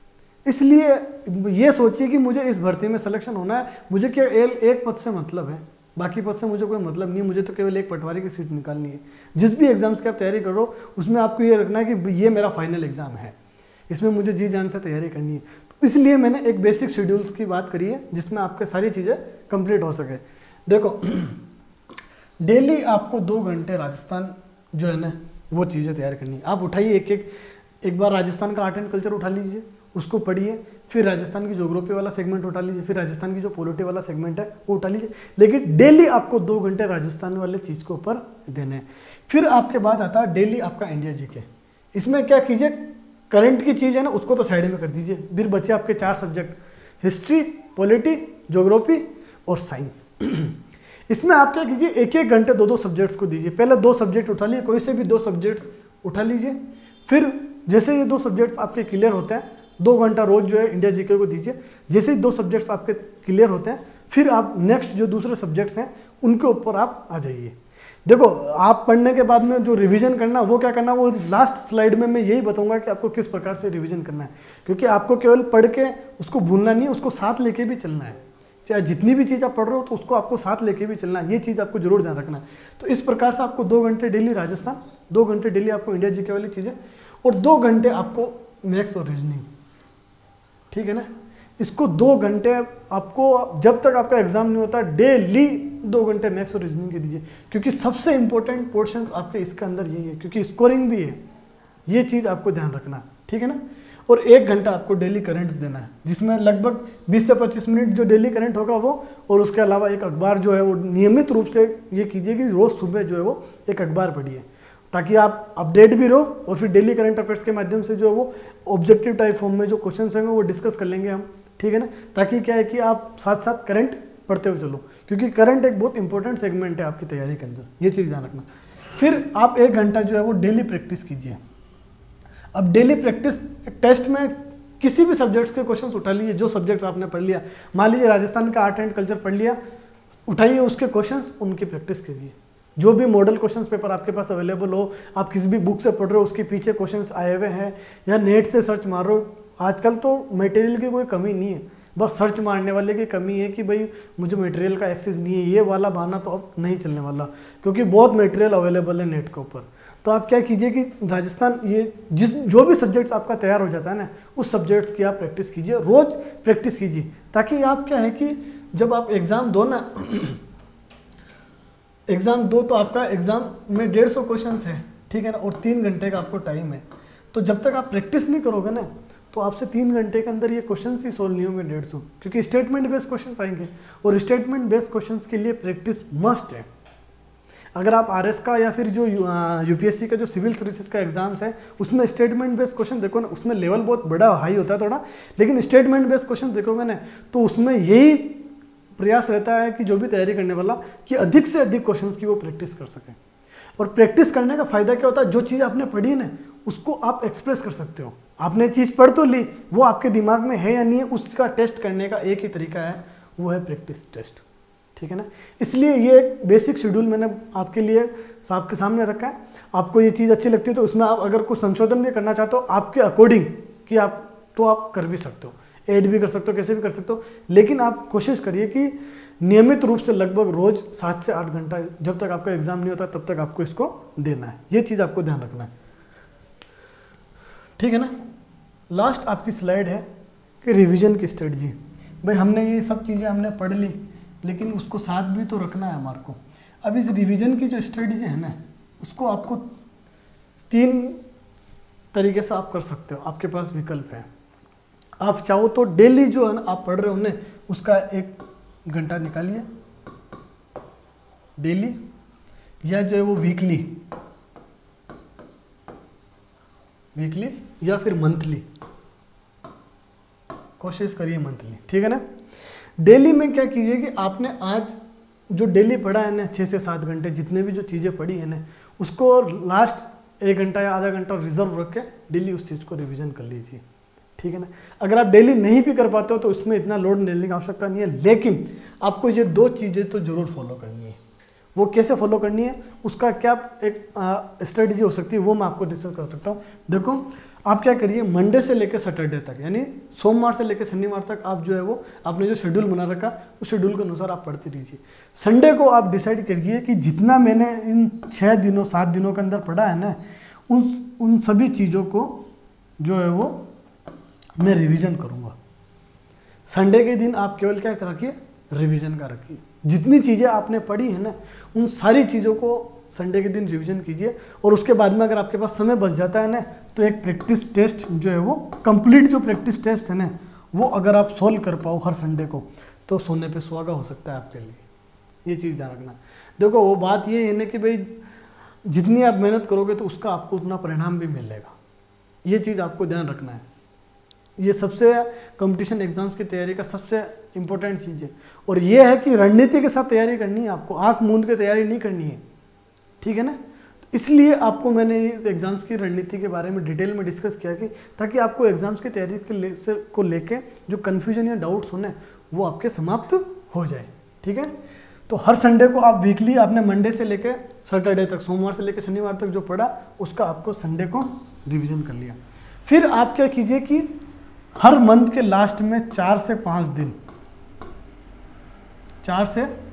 इसलिए ये सोचिए कि मुझे इस भर्ती में सिलेक्शन होना है, मुझे केवल एक पद से मतलब है, बाकी पद से मुझे कोई मतलब नहीं है, मुझे तो केवल एक पटवारी की सीट निकालनी है। जिस भी एग्जाम्स की आप तैयारी करो उसमें आपको ये रखना है कि ये मेरा फाइनल एग्जाम है, इसमें मुझे जी जान से तैयारी करनी है। तो इसलिए मैंने एक बेसिक शेड्यूल्स की बात करी है जिसमें आपके सारी चीज़ें कंप्लीट हो सके। देखो, डेली आपको 2 घंटे राजस्थान जो है ना वो चीज़ें तैयार करनी है। आप उठाइए एक बार राजस्थान का आर्ट एंड कल्चर उठा लीजिए, उसको पढ़िए, फिर राजस्थान की ज्योग्राफी वाला सेगमेंट उठा लीजिए, फिर राजस्थान की जो पॉलिटी वाला सेगमेंट है वो उठा लीजिए, लेकिन डेली आपको 2 घंटे राजस्थान वाले चीज़ के ऊपर देने हैं। फिर आपके बाद आता है डेली आपका इंडिया जीके। इसमें क्या कीजिए, करंट की चीज़ है ना उसको तो साइड में कर दीजिए, फिर बचे आपके 4 सब्जेक्ट, हिस्ट्री, पॉलिटी, ज्योग्राफी और साइंस। इसमें आप क्या कीजिए, 1-1 घंटे 2-2 सब्जेक्ट्स को दीजिए। पहले 2 सब्जेक्ट उठा लीजिए, कोई से भी 2 सब्जेक्ट्स उठा लीजिए, फिर जैसे ये 2 सब्जेक्ट्स आपके क्लियर होते हैं, 2 घंटा रोज जो है इंडिया जीके को दीजिए। जैसे ही 2 सब्जेक्ट्स आपके क्लियर होते हैं, फिर आप नेक्स्ट जो दूसरे सब्जेक्ट्स हैं उनके ऊपर आप आ जाइए। देखो, आप पढ़ने के बाद में जो रिवीजन करना वो क्या करना, वो लास्ट स्लाइड में मैं यही बताऊंगा कि आपको किस प्रकार से रिवीजन करना है, क्योंकि आपको केवल पढ़ के उसको भूलना नहीं है, उसको साथ लेके भी चलना है। चाहे जितनी भी चीज़ आप पढ़ रहे हो तो उसको आपको साथ लेके भी चलना है, ये चीज़ आपको जरूर ध्यान रखना है। तो इस प्रकार से आपको 2 घंटे डेली राजस्थान, 2 घंटे डेली आपको इंडिया जीके वाली चीज़ें, और 2 घंटे आपको मैथ्स और रीजनिंग, ठीक है ना। इसको 2 घंटे आपको जब तक आपका एग्जाम नहीं होता डेली 2 घंटे मैथ्स और रीजनिंग के दीजिए, क्योंकि सबसे इंपॉर्टेंट पोर्शंस आपके इसके अंदर यही है, क्योंकि स्कोरिंग भी है। ये चीज़ आपको ध्यान रखना, ठीक है ना। और 1 घंटा आपको डेली करंट्स देना है, जिसमें लगभग 20 से 25 मिनट जो डेली करंट होगा वो, और उसके अलावा एक अखबार जो है वो नियमित रूप से ये कीजिए कि रोज़ सुबह जो है वो एक अखबार पढ़िए, ताकि आप अपडेट भी रहो, और फिर डेली करंट अफेयर्स के माध्यम से जो है वो ऑब्जेक्टिव टाइप फॉर्म में जो क्वेश्चन होंगे वो डिस्कस कर लेंगे हम, ठीक है ना। ताकि क्या है कि आप साथ साथ करंट पढ़ते हुए चलो, क्योंकि करंट एक बहुत इंपॉर्टेंट सेगमेंट है आपकी तैयारी के अंदर, ये चीज़ ध्यान रखना। फिर आप 1 घंटा जो है वो डेली प्रैक्टिस कीजिए। अब डेली प्रैक्टिस, टेस्ट में किसी भी सब्जेक्ट्स के क्वेश्चंस उठा लीजिए, जो सब्जेक्ट्स आपने पढ़ लिया, मान लीजिए राजस्थान का आर्ट एंड कल्चर पढ़ लिया, उठाइए उसके क्वेश्चंस, उनकी प्रैक्टिस कीजिए। जो भी मॉडल क्वेश्चंस पेपर आपके पास अवेलेबल हो, आप किसी भी बुक से पढ़ रहे हो, उसके पीछे क्वेश्चंस आए हुए हैं, या नेट से सर्च मार रहे हो। आजकल तो मटेरियल की कोई कमी नहीं है, बस सर्च मारने वाले की कमी है कि भाई मुझे मटेरियल का एक्सेस नहीं है। ये वाला बहाना तो अब नहीं चलने वाला, क्योंकि बहुत मटेरियल अवेलेबल है नेट के ऊपर। तो आप क्या कीजिए कि राजस्थान ये जो भी सब्जेक्ट्स आपका तैयार हो जाता है ना, उस सब्जेक्ट्स की आप प्रैक्टिस कीजिए, रोज़ प्रैक्टिस कीजिए, ताकि आप क्या है कि जब आप एग्ज़ाम दो ना एग्ज़ाम दो तो आपका एग्ज़ाम में 150 क्वेश्चन है, ठीक है ना, और 3 घंटे का आपको टाइम है। तो जब तक आप प्रैक्टिस नहीं करोगे ना, तो आपसे 3 घंटे के अंदर ये क्वेश्चन ही सोल्व नहीं होंगे 150, क्योंकि स्टेटमेंट बेस्ड क्वेश्चन आएंगे, और स्टेटमेंट बेस्ड क्वेश्चन के लिए प्रैक्टिस मस्ट है। अगर आप आरएस का या फिर जो यूपीएससी का जो सिविल सर्विसेज का एग्जाम्स है, उसमें स्टेटमेंट बेस्ड क्वेश्चन देखो ना, उसमें लेवल बहुत बड़ा हाई होता है थोड़ा, लेकिन स्टेटमेंट बेस्ड क्वेश्चन देखोगे ना, तो उसमें यही प्रयास रहता है कि जो भी तैयारी करने वाला कि अधिक से अधिक क्वेश्चंस की वो प्रैक्टिस कर सके। और प्रैक्टिस करने का फ़ायदा क्या होता है, जो चीज़ आपने पढ़ी है ना, उसको आप एक्सप्रेस कर सकते हो। आपने चीज़ पढ़ तो ली, वो आपके दिमाग में है या नहीं है, उसका टेस्ट करने का एक ही तरीका है, वो है प्रैक्टिस टेस्ट, ठीक है ना। इसलिए ये एक बेसिक शेड्यूल मैंने आपके लिए आपके सामने रखा है। आपको ये चीज़ अच्छी लगती है तो उसमें आप अगर कुछ संशोधन भी करना चाहते हो आपके अकॉर्डिंग कि आप कर भी सकते हो, ऐड भी कर सकते हो, कैसे भी कर सकते हो, लेकिन आप कोशिश करिए कि नियमित रूप से लगभग रोज 7 से 8 घंटा, जब तक आपका एग्जाम नहीं होता तब तक आपको इसको देना है। ये चीज़ आपको ध्यान रखना है, ठीक है ना। लास्ट आपकी स्लाइड है कि रिवीजन की स्ट्रेटजी। भाई हमने ये सब चीज़ें हमने पढ़ ली, लेकिन उसको साथ भी तो रखना है हमारे को। अब इस रिवीजन की जो स्ट्रेटजी है ना, उसको आपको 3 तरीके से आप कर सकते हो, आपके पास विकल्प है। आप चाहो तो डेली जो है ना आप पढ़ रहे हो ना, उसका 1 घंटा निकालिए डेली, या जो है वो वीकली या फिर मंथली, कोशिश करिए मंथली, ठीक है ना। डेली में क्या कीजिए कि आपने आज जो डेली पढ़ा है ना 6 से 7 घंटे, जितने भी जो चीज़ें पढ़ी है ना, उसको लास्ट 1 घंटा या आधा घंटा रिजर्व रख के डेली उस चीज़ को रिवीजन कर लीजिए, ठीक है ना। अगर आप डेली नहीं भी कर पाते हो तो उसमें इतना लोड लेने की आवश्यकता नहीं है, लेकिन आपको ये 2 चीज़ें तो ज़रूर फॉलो करनी है। वो कैसे फॉलो करनी है, उसका क्या एक स्ट्रेटजी हो सकती है, वो मैं आपको डिस्कस कर सकता हूँ। देखो आप क्या करिए, मंडे से लेकर सैटरडे तक, यानी सोमवार से लेकर शनिवार तक आप जो है वो आपने जो शेड्यूल बना रखा उस शेड्यूल के अनुसार आप पढ़ते रहिए। संडे को आप डिसाइड करिए कि जितना मैंने इन 6 दिनों 7 दिनों के अंदर पढ़ा है ना, उन सभी चीज़ों को जो है वो मैं रिवीजन करूँगा। संडे के दिन आप केवल क्या रखिए, रिवीजन का रखिए। जितनी चीज़ें आपने पढ़ी है ना, उन सारी चीज़ों को संडे के दिन रिवीजन कीजिए, और उसके बाद में अगर आपके पास समय बच जाता है ना, तो एक प्रैक्टिस टेस्ट जो है वो कंप्लीट जो प्रैक्टिस टेस्ट है ना, वो अगर आप सोल्व कर पाओ हर संडे को, तो सोने पे सुहागा हो सकता है आपके लिए। ये चीज़ ध्यान रखना। देखो वो बात ये है ना कि भाई जितनी आप मेहनत करोगे तो उसका आपको उतना परिणाम भी मिलेगा। ये चीज़ आपको ध्यान रखना है। ये सबसे कंपटीशन एग्जाम्स की तैयारी का सबसे इम्पोर्टेंट चीज़ है, और ये है कि रणनीति के साथ तैयारी करनी है आपको, आँख मूंद के तैयारी नहीं करनी है, ठीक है ना। तो इसलिए आपको मैंने इस एग्ज़ाम्स की रणनीति के बारे में डिटेल में डिस्कस किया कि ताकि आपको एग्ज़ाम्स की तैयारी को लेके जो कन्फ्यूजन या डाउट्स होने वो आपके समाप्त हो जाए, ठीक है। तो हर संडे को आप वीकली आपने मंडे से लेकर सैटरडे तक, सोमवार से लेकर शनिवार तक जो पढ़ा उसका आपको संडे को रिविज़न कर लिया। फिर आप क्या कीजिए कि हर मंथ के लास्ट में 4 से 5 दिन 4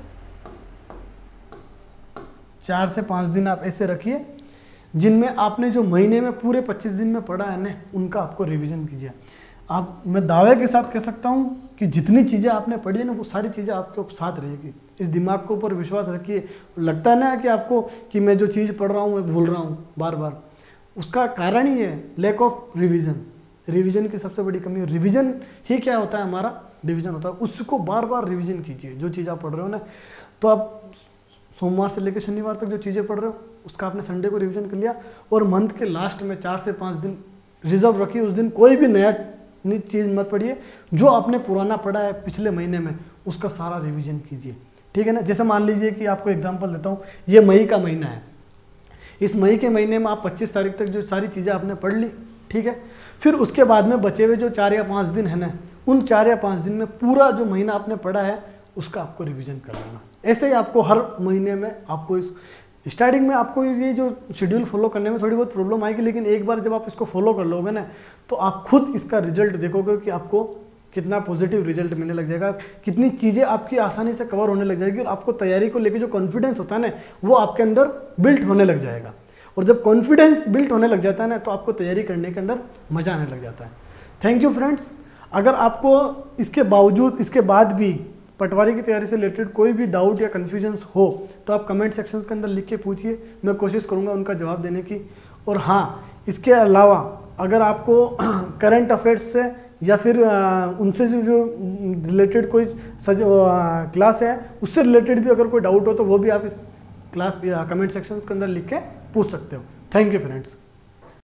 से 5 दिन आप ऐसे रखिए जिनमें आपने जो महीने में पूरे 25 दिन में पढ़ा है ना, उनका आपको रिवीजन कीजिए। मैं दावे के साथ कह सकता हूँ कि जितनी चीज़ें आपने पढ़ी है ना, वो सारी चीज़ें आपके साथ रहेगी। इस दिमाग के ऊपर विश्वास रखिए। लगता है ना कि आपको कि मैं जो चीज़ पढ़ रहा हूँ मैं भूल रहा हूँ बार बार, उसका कारण ही है लैक ऑफ रिवीजन। रिवीजन की सबसे बड़ी कमी है। रिवीजन ही क्या होता है, हमारा डिवीजन होता है। उसको बार बार रिवीजन कीजिए। जो चीज़ आप पढ़ रहे हो ना, तो आप सोमवार से लेकर शनिवार तक जो चीज़ें पढ़ रहे हो उसका आपने संडे को रिवीजन कर लिया, और मंथ के लास्ट में 4 से 5 दिन रिजर्व रखिए। उस दिन कोई भी नया चीज़ मत पढ़िए, जो आपने पुराना पढ़ा है पिछले महीने में उसका सारा रिवीजन कीजिए, ठीक है ना। जैसे मान लीजिए कि आपको एग्जांपल देता हूँ, ये मई का महीना है। इस मई के महीने में आप 25 तारीख तक जो सारी चीज़ें आपने पढ़ ली, ठीक है। फिर उसके बाद में बचे हुए जो 4 या 5 दिन है ना, उन 4 या 5 दिन में पूरा जो महीना आपने पढ़ा है उसका आपको रिवीजन कर लेना। ऐसे ही आपको हर महीने में आपको इस स्टार्टिंग में आपको ये जो शेड्यूल फॉलो करने में थोड़ी बहुत प्रॉब्लम आएगी, लेकिन एक बार जब आप इसको फॉलो कर लोगे ना, तो आप खुद इसका रिजल्ट देखोगे कि आपको कितना पॉजिटिव रिजल्ट मिलने लग जाएगा, कितनी चीज़ें आपकी आसानी से कवर होने लग जाएगी, और आपको तैयारी को लेकर जो कॉन्फिडेंस होता है ना, वो आपके अंदर बिल्ट होने लग जाएगा। और जब कॉन्फिडेंस बिल्ट होने लग जाता है ना, तो आपको तैयारी करने के अंदर मज़ा आने लग जाता है। Thank you friends. अगर आपको इसके बाद भी पटवारी की तैयारी से रिलेटेड कोई भी डाउट या कन्फ्यूजन्स हो तो आप कमेंट सेक्शंस के अंदर लिख के पूछिए, मैं कोशिश करूँगा उनका जवाब देने की। और हाँ, इसके अलावा अगर आपको करंट अफेयर्स से या फिर उनसे जो रिलेटेड कोई क्लास है उससे रिलेटेड भी अगर कोई डाउट हो तो वो भी आप इस क्लास या कमेंट सेक्शंस के अंदर लिख के पूछ सकते हो। Thank you friends.